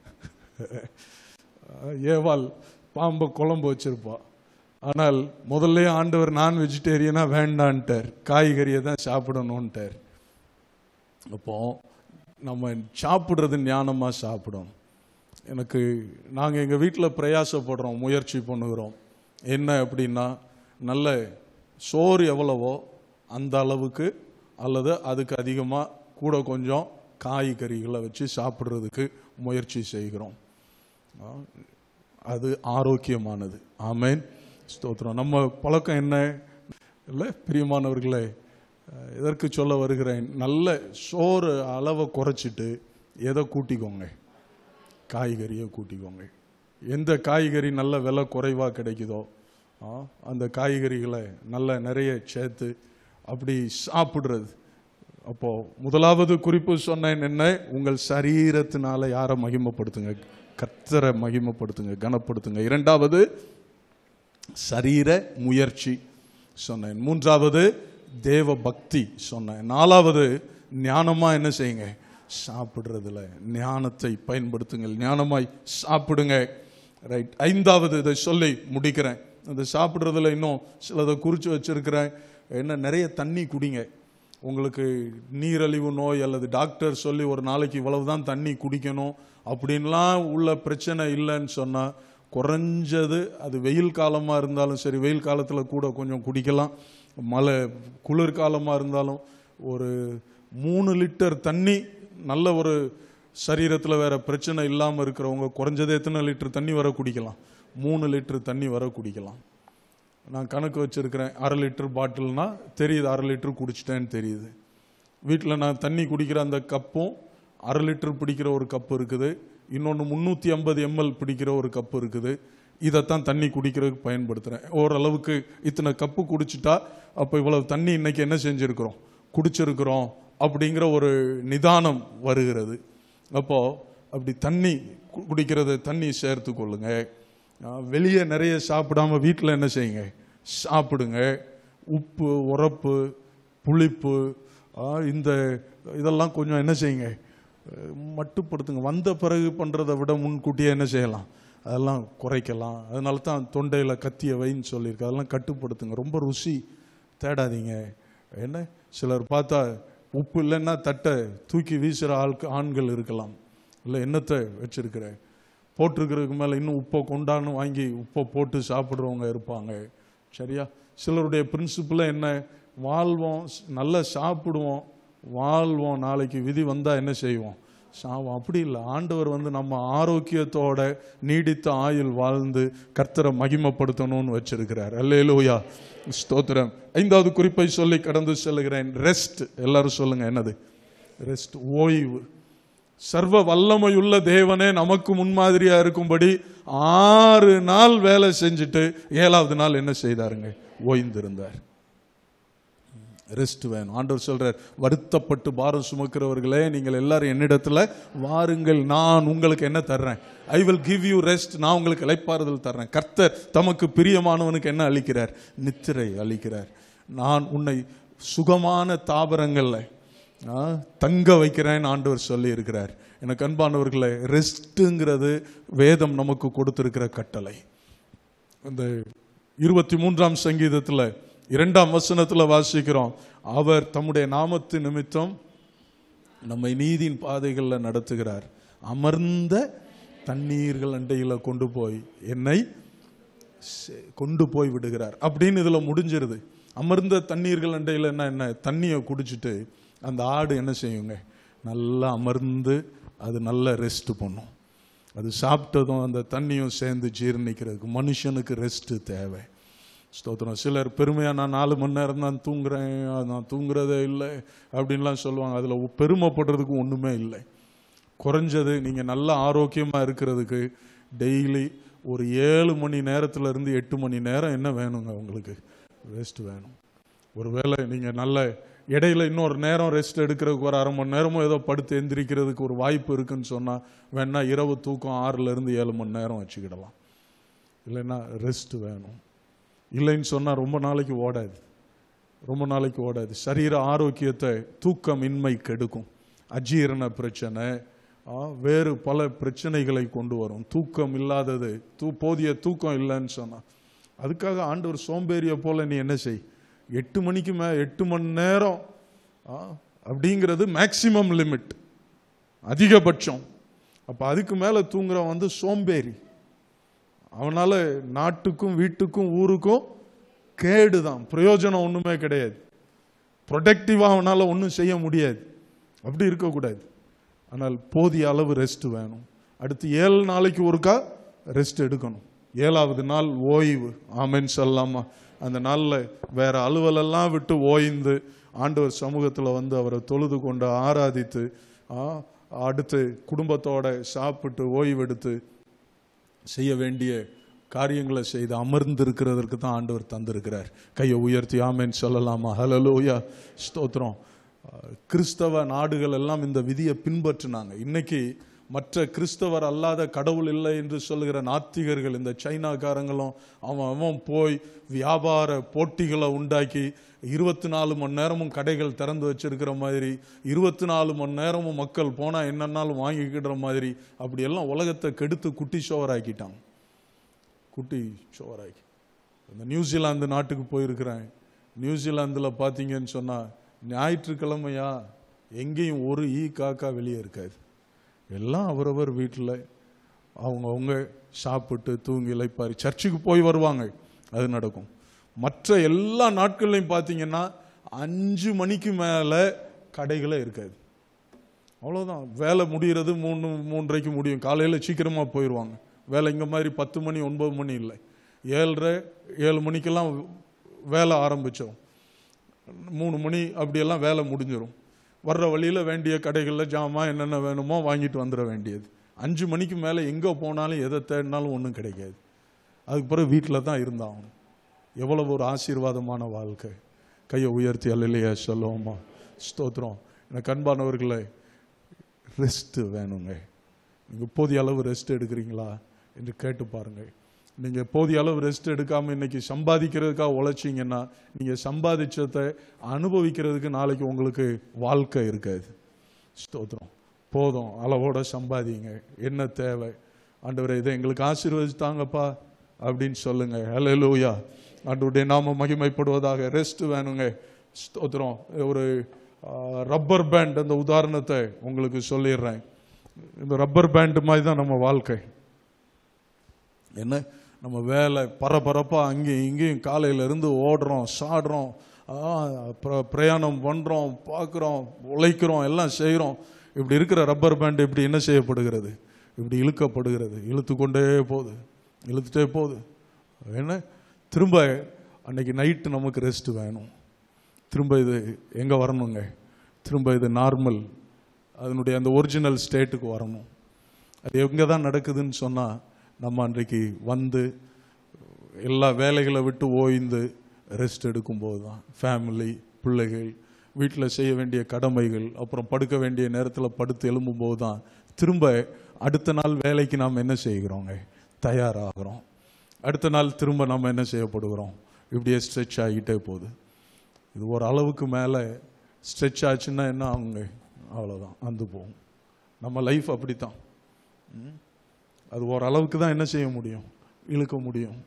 ஏவாள் பாம்பை குழம்பு வச்சிருப்பா. ஆனால் முதல்ல ஆண்டவர் நான் வெஜிடேரியனா வேண்டான்ட்டார், காய்கறியை தான் சாப்பிடணும்ட்டார். அப்போ நம்ம சாப்பிட்றது ஞானமா சாப்பிடணும். நாங்கள் எங்கள் வீட்டில் பிரயாசப்படுறோம், முயற்சி பண்ணுகிறோம். என்ன அப்படின்னா, நல்ல சோறு எவ்வளவோ அந்த அளவுக்கு அல்லது அதுக்கு அதிகமாக கூட கொஞ்சம் காய்கறிகளை வச்சு சாப்பிட்றதுக்கு முயற்சி செய்கிறோம். அது ஆரோக்கியமானது. ஆமேன், ஸ்தோத்திரம். நம்ம பழக்கம் என்ன இல்லை பிரியமானவர்களே, எதற்கு சொல்ல வருகிறேன், நல்ல சோறு அளவை குறைச்சிட்டு எதை கூட்டிக்கோங்க, காய்கறியை கூட்டிக்கோங்க. எந்த காய்கறி நல்ல விலை குறைவாக கிடைக்குதோ அந்த காய்கறிகளை நல்ல நிறைய சேர்த்து அப்படி சாப்பிடுறது. அப்போ முதலாவது குறிப்பு சொன்னேன் என்ன, உங்கள் சரீரத்தினால யாரை மகிமைப்படுத்துங்க, கர்த்தரை மகிமைப்படுத்துங்க, கனப்படுத்துங்க. இரண்டாவது சரீர முயற்சி சொன்னேன். மூன்றாவது தேவ பக்தி சொன்னேன். நாலாவது ஞானமா என்ன செய்யுங்க, சாப்பிடுறதுல ஞானத்தை பயன்படுத்துங்கள், ஞானமாய் சாப்பிடுங்க. ரைட். ஐந்தாவது இதை சொல்லி முடிக்கிறேன். அந்த சாப்பிட்றதுல இன்னும் சிலதை குறித்து வச்சிருக்கிறேன். என்ன, நிறைய தண்ணி குடிங்க. உங்களுக்கு நீரழிவு நோய் அல்லது டாக்டர் சொல்லி ஒரு நாளைக்கு இவ்வளவுதான் தண்ணி குடிக்கணும் அப்படின்லாம் உள்ள பிரச்சனை இல்லைன்னு சொன்னால் குறைஞ்சது அது வெயில் காலமாக இருந்தாலும் சரி, வெயில் காலத்தில் கூட கொஞ்சம் குடிக்கலாம், மழை குளிர்காலமாக இருந்தாலும் ஒரு 3 லிட்டர் தண்ணி, நல்ல ஒரு சரீரத்தில் வேற பிரச்சனை இல்லாமல் இருக்கிறவங்க குறைஞ்சது எத்தனை லிட்டர் தண்ணி வர குடிக்கலாம்? 3 லிட்டர் தண்ணி வர குடிக்கலாம். நான் கணக்கு வச்சிருக்கிறேன், 1/2 லிட்டர் பாட்டில்னா தெரியுது, 1/2 லிட்டர் குடிச்சிட்டேன்னு தெரியுது. வீட்டில் நான் தண்ணி குடிக்கிற அந்த கப்பும் 1/2 லிட்டர் பிடிக்கிற ஒரு கப்பு இருக்குது, இன்னொன்று 350 ml பிடிக்கிற ஒரு கப்பு இருக்குது. இதைத்தான் தண்ணி குடிக்கிறதுக்கு பயன்படுத்துகிறேன். ஓரளவுக்கு இத்தனை கப்பு குடிச்சிட்டா அப்போ இவ்வளவு தண்ணி இன்னைக்கு என்ன செஞ்சுருக்கிறோம், குடிச்சிருக்கிறோம் அப்படிங்கிற ஒரு நிதானம் வருகிறது. அப்போ அப்படி தண்ணி குடிக்கிறது, தண்ணி சேர்த்து கொள்ளுங்க. வெளியே நிறைய சாப்பிடாம வீட்டில் என்ன செய்யுங்க, சாப்பிடுங்க. உப்பு, உரப்பு, புளிப்பு, இந்த இதெல்லாம் கொஞ்சம் என்ன செய்யுங்க, மட்டுப்படுத்துங்க. வந்த பிறகு பண்ணுறதை விட முன்கூட்டியே என்ன செய்யலாம், அதெல்லாம் குறைக்கலாம். அதனால தான் தொண்டையில் கத்திய வைன்னு சொல்லியிருக்கு. அதெல்லாம் கட்டுப்படுத்துங்க. ரொம்ப ருசி தேடாதீங்க. என்ன சிலர் பார்த்தா உப்பு இல்லைன்னா தட்டை தூக்கி வீசுகிற ஆண்கள் இருக்கலாம். இல்லை என்னத்தை வச்சிருக்கிற, போட்டிருக்கிறதுக்கு மேலே இன்னும் உப்பை கொண்டான்னு வாங்கி உப்பை போட்டு சாப்பிட்றவங்க இருப்பாங்க. சரியா? சிலருடைய பிரின்சிபிள் என்ன, வாழ்வோம், நல்லா சாப்பிடுவோம், வாழ்வோம், நாளைக்கு விதி வந்தால் என்ன செய்வோம், சாவோம். அப்படி இல்லை. ஆண்டவர் நம்ம ஆரோக்கியத்தோட நீடித்த ஆயுள் வாழ்ந்து கர்த்தரை மகிமைப்படுத்தணும்னு வச்சிருக்கிறார். அல்லேலூயா, ஸ்தோத்திரம். 5வது குறிப்பை சொல்லி கடந்து செல்கிறேன். ரெஸ்ட். எல்லாரும் சொல்லுங்க, என்னது ரெஸ்ட்? ஓய்வு. சர்வ வல்லமையுள்ள தேவனே நமக்கு முன்மாதிரியா இருக்கும்படி 6 நாள் வேலை செஞ்சுட்டு 7வது நாள் என்ன செய்தாருங்க, ஓய்ந்திருந்தார். ரெஸ்ட் வேணும். ஆண்டவர் சொல்றார், வருத்தப்பட்டு பாரம் சுமக்கிறவர்களே நீங்கள் எல்லாரும் என்னிடத்துல வாருங்கள், நான் உங்களுக்கு என்ன தர்றேன், I will give you rest. நான் உங்களுக்கு இளைப்பாறுதல் தர்றேன். கர்த்தர் தமக்கு பிரியமானவனுக்கு என்ன அளிக்கிறார், நித்திரை அளிக்கிறார். நான் உன்னை சுகமான தாவரங்கள்ல தங்க வைக்கிறேன் ஆண்டவர் சொல்லி இருக்கிறார். எனக்கு அன்பானவர்களே, ரெஸ்ட்ங்கிறது வேதம் நமக்கு கொடுத்திருக்கிற கட்டளை. இந்த 23ஆம் சங்கீதத்தில் 2ஆம் வசனத்தில் வாசிக்கிறோம், அவர் தம்முடைய நாமத்து நிமித்தம் நம்மை நீதியின் பாதைகளில் நடத்துகிறார், அமர்ந்த தண்ணீர்கள் அண்டையில் கொண்டு போய் என்னை கொண்டு போய் விடுகிறார் அப்படின்னு இதுல முடிஞ்சிருது. அமர்ந்த தண்ணீர்கள் அண்டையில் என்ன, தண்ணியை குடிச்சிட்டு அந்த ஆடு என்ன செய்யுங்க, நல்லா அமர்ந்து அது நல்ல ரெஸ்ட் பண்ணும். அது சாப்பிட்டதும் அந்த தண்ணியும் சேர்ந்து ஜீரணிக்கிறதுக்கு மனுஷனுக்கு ரெஸ்ட் தேவை. ஸ்தோத்திரம். சிலர் பெருமையா நான் 4 மணி நேரம் தான் தூங்குறேன், நான் தூங்குறதே இல்லை அப்படின்லாம் சொல்லுவாங்க. அதில் பெருமைப்படுறதுக்கு ஒன்றுமே இல்லை. குறைஞ்சது நீங்கள் நல்ல ஆரோக்கியமாக இருக்கிறதுக்கு டெய்லி ஒரு 7 மணி நேரத்துல இருந்து 8 மணி நேரம் என்ன வேணுங்க, உங்களுக்கு ரெஸ்ட் வேணும். ஒருவேளை நீங்கள் நல்ல இடையில இன்னொரு நேரம் ரெஸ்ட் எடுக்கிறதுக்கு ஒரு 1/2 மணி நேரமோ ஏதோ படுத்து எந்திரிக்கிறதுக்கு ஒரு வாய்ப்பு இருக்குன்னு சொன்னால் வேணா இரவு தூக்கம் 6லேருந்து 7 மணி நேரம் வச்சுக்கிடலாம். இல்லைன்னா ரெஸ்ட் வேணும். இல்லைன்னு சொன்னால் ரொம்ப நாளைக்கு ஓடாது. சரீர ஆரோக்கியத்தை தூக்கமின்மை கெடுக்கும். அஜீரண பிரச்சனை, வேறு பல பிரச்சனைகளை கொண்டு வரும். தூக்கம் இல்லாதது, போதிய தூக்கம் இல்லைன்னு சொன்னா அதுக்காக ஆண்டவர் சோம்பேறிய போல நீ என்ன செய், 8 மணிக்கு 8 மணி நேரம் அப்படிங்கிறது மேக்சிமம் லிமிட், அதிகபட்சம். அப்ப அதுக்கு மேல தூங்குறவன் சோம்பேறி. அவனால நாட்டுக்கும் வீட்டுக்கும் ஊருக்கும் கேடுதான், பிரயோஜனம் ஒண்ணுமே கிடையாது. ப்ரொடக்டிவா அவனால ஒன்றும் செய்ய முடியாது. அப்படி இருக்கக்கூடாது. ஆனால் போதிய அளவு ரெஸ்ட் வேணும். அடுத்து 7 நாளைக்கு ஒருக்கா ரெஸ்ட் எடுக்கணும். 7வது நாள் ஓய்வு. ஆமென் சொல்லாமா? அந்த நாளில் வேற அலுவலெல்லாம் விட்டு ஓய்ந்து ஆண்டவர் சமூகத்தில் அவரை தொழுது கொண்டு ஆராதித்து அடுத்து குடும்பத்தோட சாப்பிட்டு ஓய்வெடுத்து செய்ய வேண்டிய காரியங்களை செய்து அமர்ந்து இருக்கிறதற்கு தான் ஆண்டவர் தந்திருக்கிறார். கையை உயர்த்தி ஆமென் சொல்லலாமா? ஹல்லேலூயா, ஸ்தோத்திரம். கிறிஸ்தவ நாடுகள் எல்லாம் இந்த விதியை பின்பற்றினாங்க. இன்னைக்கு மற்ற கிறிஸ்தவர் அல்லாத கடவுள் இல்லை என்று சொல்லுகிற நாத்திகர்கள், இந்த சைனாக்காரங்களும் அவன் போய் வியாபார போட்டிகளை உண்டாக்கி 24 மணி நேரமும் கடைகள் திறந்து வச்சிருக்கிற மாதிரி, 24 மணி நேரமும் மக்கள் போனா என்னன்னாலும் வாங்கிக்கிற மாதிரி, அப்படி எல்லாம் உலகத்தை கெடுத்து குட்டி சோவராக்கிட்டாங்க. குட்டி சோவராக்கி இந்த நியூசிலாந்து நாட்டுக்கு போயிருக்கிறேன். நியூசிலாந்துல பாத்தீங்கன்னு சொன்னா ஞாயிற்றுக்கிழமையா எங்கேயும் ஒரு காக்கா வெளியே இருக்காது. எல்லாம் அவரவர் வீட்டில் அவங்கவுங்க சாப்பிட்டு தூங்கி இளைப்பாரி சர்ச்சுக்கு போய் வருவாங்க, அது நடக்கும். மற்ற எல்லா நாட்கள்லையும் பார்த்தீங்கன்னா 5 மணிக்கு மேலே கடைகளே இருக்காது. அவ்வளோதான். வேலை முடிகிறது 3:30 முடியும். காலையில் சீக்கிரமாக போயிடுவாங்க. வேலை இங்கே மாதிரி 10 மணி 9 மணி இல்லை, 7 மணிக்கெல்லாம் வேலை ஆரம்பித்தோம். 3 மணி அப்படியெல்லாம் வேலை முடிஞ்சிடும். வர்ற வழியில் வேண்டிய கடைகளில் ஜாமான் என்னென்ன வேணுமோ வாங்கிட்டு வந்துட வேண்டியது. 5 மணிக்கு மேலே எங்கே போனாலும் எதை தேடினாலும் ஒன்றும் கிடைக்காது. அதுக்கு பிறகு வீட்டில் தான் இருந்தாகணும். எவ்வளவு ஒரு ஆசீர்வாதமான வாழ்க்கை. கையை உயர்த்தி அல்லேலூயா சொல்லுவோமா? ஸ்தோத்திரம். எனக்கு அன்பானவர்களே, ரெஸ்ட்டு வேணுங்க. நீங்கள் போதிய அளவு ரெஸ்ட் எடுக்கிறீங்களா என்று கேட்டு பாருங்கள். நீங்கள் போதிய அளவு ரெஸ்ட் எடுக்காமல் இன்னைக்கு சம்பாதிக்கிறதுக்காக உழைச்சிங்கன்னா நீங்கள் சம்பாதிச்சதை அனுபவிக்கிறதுக்கு நாளைக்கு உங்களுக்கு வாழ்க்கை இருக்காது. ஸ்தோத்திரம். போதும், அளவோட சம்பாதிங்க. என்ன தேவை? ஆண்டவரே இதை எங்களுக்கு ஆசீர்வதித்தாங்கப்பா அப்படின்னு சொல்லுங்க. அல்லேலூயா. ஆண்டவருடைய நாம மகிமைப்படுவதாக. ரெஸ்ட் வேணுங்க. ஸ்தோத்திரம். ஒரு ரப்பர் பேண்ட் அந்த உதாரணத்தை உங்களுக்கு சொல்லிடுறேன். இந்த ரப்பர் பேண்ட் மாதிரி தான் நம்ம வாழ்க்கை. என்ன, நம்ம வேலை பரபரப்பா அங்கேயும் இங்கேயும் காலையிலேருந்து ஓடுறோம், சாடுறோம், பிரயாணம் பண்ணுறோம், பார்க்குறோம், உழைக்கிறோம், எல்லாம் செய்கிறோம். இப்படி இருக்கிற ரப்பர் பேண்ட் இப்படி என்ன செய்யப்படுகிறது? இப்படி இழுக்கப்படுகிறது. இழுத்துட்டே போகுது. என்ன, திரும்ப அன்னைக்கு நைட்டு நமக்கு ரெஸ்ட் வேணும். திரும்ப இது எங்கே வரணுங்க? திரும்ப இது நார்மல், அதனுடைய அந்த ஒரிஜினல் ஸ்டேட்டுக்கு வரணும். அது எங்கே தான் நடக்குதுன்னு சொன்னால், நம்ம அன்றைக்கு வந்து எல்லா வேலைகளை விட்டு ஓய்ந்து ரெஸ்ட் எடுக்கும்போது தான். ஃபேமிலி, பிள்ளைகள், வீட்டில் செய்ய வேண்டிய கடமைகள், அப்புறம் படுக்க வேண்டிய நேரத்தில் படுத்து எழும்பும்போது தான் திரும்ப அடுத்த நாள் வேலைக்கு நாம் என்ன செய்கிறோங்க? தயாராகிறோம். அடுத்த நாள் திரும்ப நம்ம என்ன செய்யப்படுகிறோம்? இப்படியே ஸ்ட்ரெச் ஆகிட்டே போகுது. இது ஒரு அளவுக்கு மேலே ஸ்ட்ரெச் ஆச்சுன்னா என்ன ஆகுங்க? அவ்வளோதான், அந்து போகும். நம்ம லைஃப் அப்படித்தான். அது ஒரு அளவுக்கு தான் என்ன செய்ய முடியும்? இழுக்க முடியும்.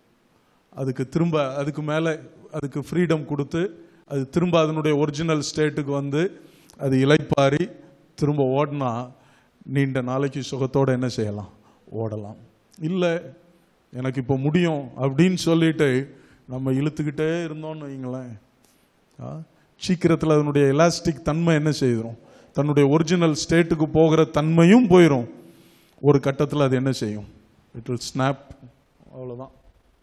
அதுக்கு மேலே அதுக்கு ஃப்ரீடம் கொடுத்து அது திரும்ப அதனுடைய ஒரிஜினல் ஸ்டேட்டுக்கு வந்து அது இளைப்பாரி திரும்ப ஓடினா நீண்ட நாளைக்கு சுகத்தோடு என்ன செய்யலாம்? ஓடலாம். இல்லை எனக்கு இப்போ முடியும் அப்படின்னு சொல்லிட்டு நம்ம இழுத்துக்கிட்டே இருந்தோம்னு வைங்களேன், சீக்கிரத்தில் அதனுடைய எலாஸ்டிக் தன்மை என்ன செய்கிறோம்? தன்னுடைய ஒரிஜினல் ஸ்டேட்டுக்கு போகிற தன்மையும் போயிடும். ஒரு கட்டத்தில் அது என்ன செய்யும்? It will snap. அவ்வளோதான்.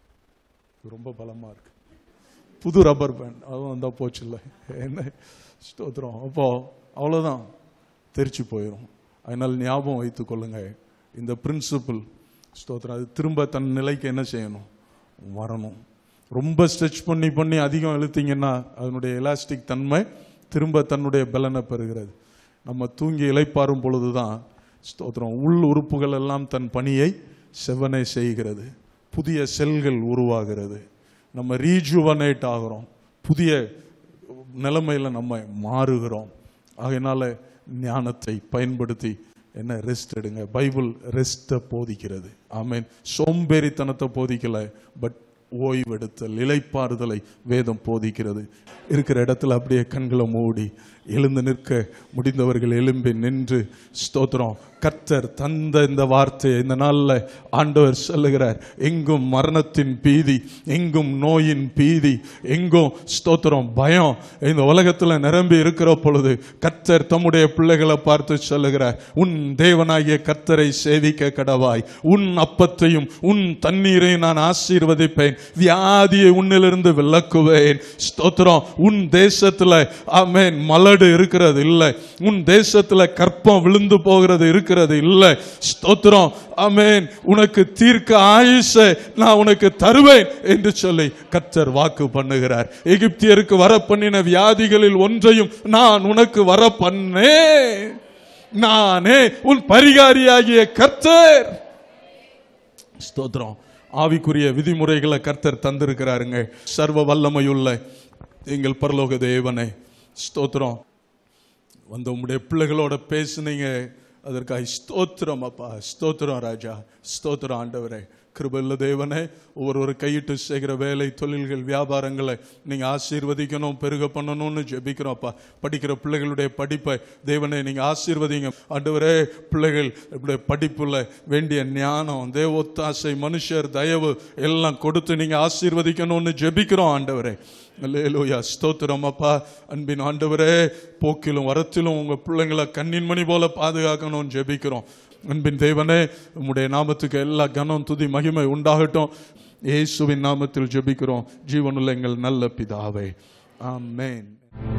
ரொம்ப பலமாக இருக்கு. புது ரப்பர் பேண்ட் அதுவும் வந்தால் போச்சு இல்லை என்ன? ஸ்தோத்திரம். அப்போ அவ்வளோதான், தெரிச்சு போயிடும். அதனால் ஞாபகம் வைத்து கொள்ளுங்க இந்த பிரின்சிபிள். ஸ்தோத்திரம். அது திரும்ப தன் நிலைக்கு என்ன செய்யணும்? வரணும். ரொம்ப ஸ்ட்ரெச் பண்ணி அதிகம் இழுத்தீங்கன்னா அதனுடைய எலாஸ்டிக் தன்மை திரும்ப தன்னுடைய பலனை பெறுகிறது. நம்ம தூங்கி இளைப்பாறும் பொழுது தான் ஸ்தோத்திரம் உள் உறுப்புகள் எல்லாம் தன் பணியை செவனே செய்கிறது. புதிய செல்கள் உருவாகிறது. நம்ம ரீஜுவனேட் ஆகிறோம். புதிய நிலைமையில் நம்ம மாறுகிறோம். ஆகையினால ஞானத்தை பயன்படுத்தி என்ன ரெஸ்ட் எடுங்க. பைபிள் ரெஸ்ட்டை போதிக்கிறது. ஆமென். சோம்பேறித்தனத்தை போதிக்கல, பட் ஓய்வெடுத்தல், இளைப்பாறுதலை வேதம் போதிக்கிறது. இருக்கிற இடத்துல அப்படியே கண்களை மூடி எழுந்து நிற்க முடிந்தவர்கள் எழும்பி நின்று ஸ்தோத்திரம். கர்த்தர் தந்த இந்த வார்த்தையை இந்த நாளில் ஆண்டவர் சொல்லுகிறார். எங்கும் மரணத்தின் பீதி, எங்கும் நோயின் பீதி, எங்கும் ஸ்தோத்திரம் பயம் இந்த உலகத்தில் நிரம்பி இருக்கிற பொழுது கர்த்தர் தம்முடைய பிள்ளைகளை பார்த்து சொல்லுகிறார், உன் தேவனாகிய கர்த்தரை சேவிக்க கடவாய். உன் அப்பத்தையும் உன் தண்ணீரையும் நான் ஆசீர்வதிப்பேன். வியாதியை உன்னிலிருந்து விலக்குவேன். ஸ்தோத்திரம். உன் தேசத்துல ஆமென் மலடு இருக்கிறது இல்லை. உன் தேசத்துல கற்பம் விழுந்து போகிறது இருக்கிறது இல்லை. ஸ்தோத்திரம். ஆமென். உனக்கு தீர்க்க ஆயுசை நான் உனக்கு தருவேன் என்று சொல்லி கர்த்தர் வாக்கு பண்ணுகிறார். எகிப்தியருக்கு வர பண்ணின வியாதிகளில் ஒன்றையும் நான் உனக்கு வர பண்ணேன். நானே உன் பரிகாரியாகிய கர்த்தர். ஸ்தோத்திரம். ஆவிக்குரிய விதிமுறைகளை கர்த்தர் தந்திருக்கிறாருங்க. சர்வ வல்லமையுள்ள எங்கள் பரலோக தேவனே ஸ்தோத்திரம். வந்து உங்களுடைய பிள்ளைகளோட பேசுனீங்க, அதற்காக ஸ்தோத்திரம் அப்பா. ஸ்தோத்திரம் ராஜா. ஸ்தோத்திரம் ஆண்டவரே. கிருபையுள்ள தேவனே, ஒவ்வொரு கையிட்டு செய்கிற வேலை, தொழில்கள், வியாபாரங்களை நீங்க ஆசீர்வதிக்கணும், பெருக பண்ணணும்னு ஜெபிக்கிறோம் அப்பா. படிக்கிற பிள்ளைகளுடைய படிப்பை தேவனே நீங்க ஆசீர்வதிங்க ஆண்டவரே. பிள்ளைகள் படிப்புல வேண்டிய ஞானம், தேவொத்தாசை, மனுஷர் தயவு எல்லாம் கொடுத்து நீங்க ஆசீர்வதிக்கணும்னு ஜெபிக்கிறோம் ஆண்டவரே. அல்லேலூயா, ஸ்தோத்திரம் அப்பா. அன்பின் ஆண்டவரே, போக்கிலும் வரத்திலும் உங்க பிள்ளைங்களை கண்ணின் மணி போல பாதுகாக்கணும்னு ஜெபிக்கிறோம். அன்பின் தேவனே, உம்முடைய நாமத்துக்கு எல்லா கனம் துதி மகிமை உண்டாகட்டும். இயேசுவின் நாமத்தில் ஜெபிக்கிறோம் ஜீவனுள்ள எங்கள் நல்ல பிதாவே, ஆமென்.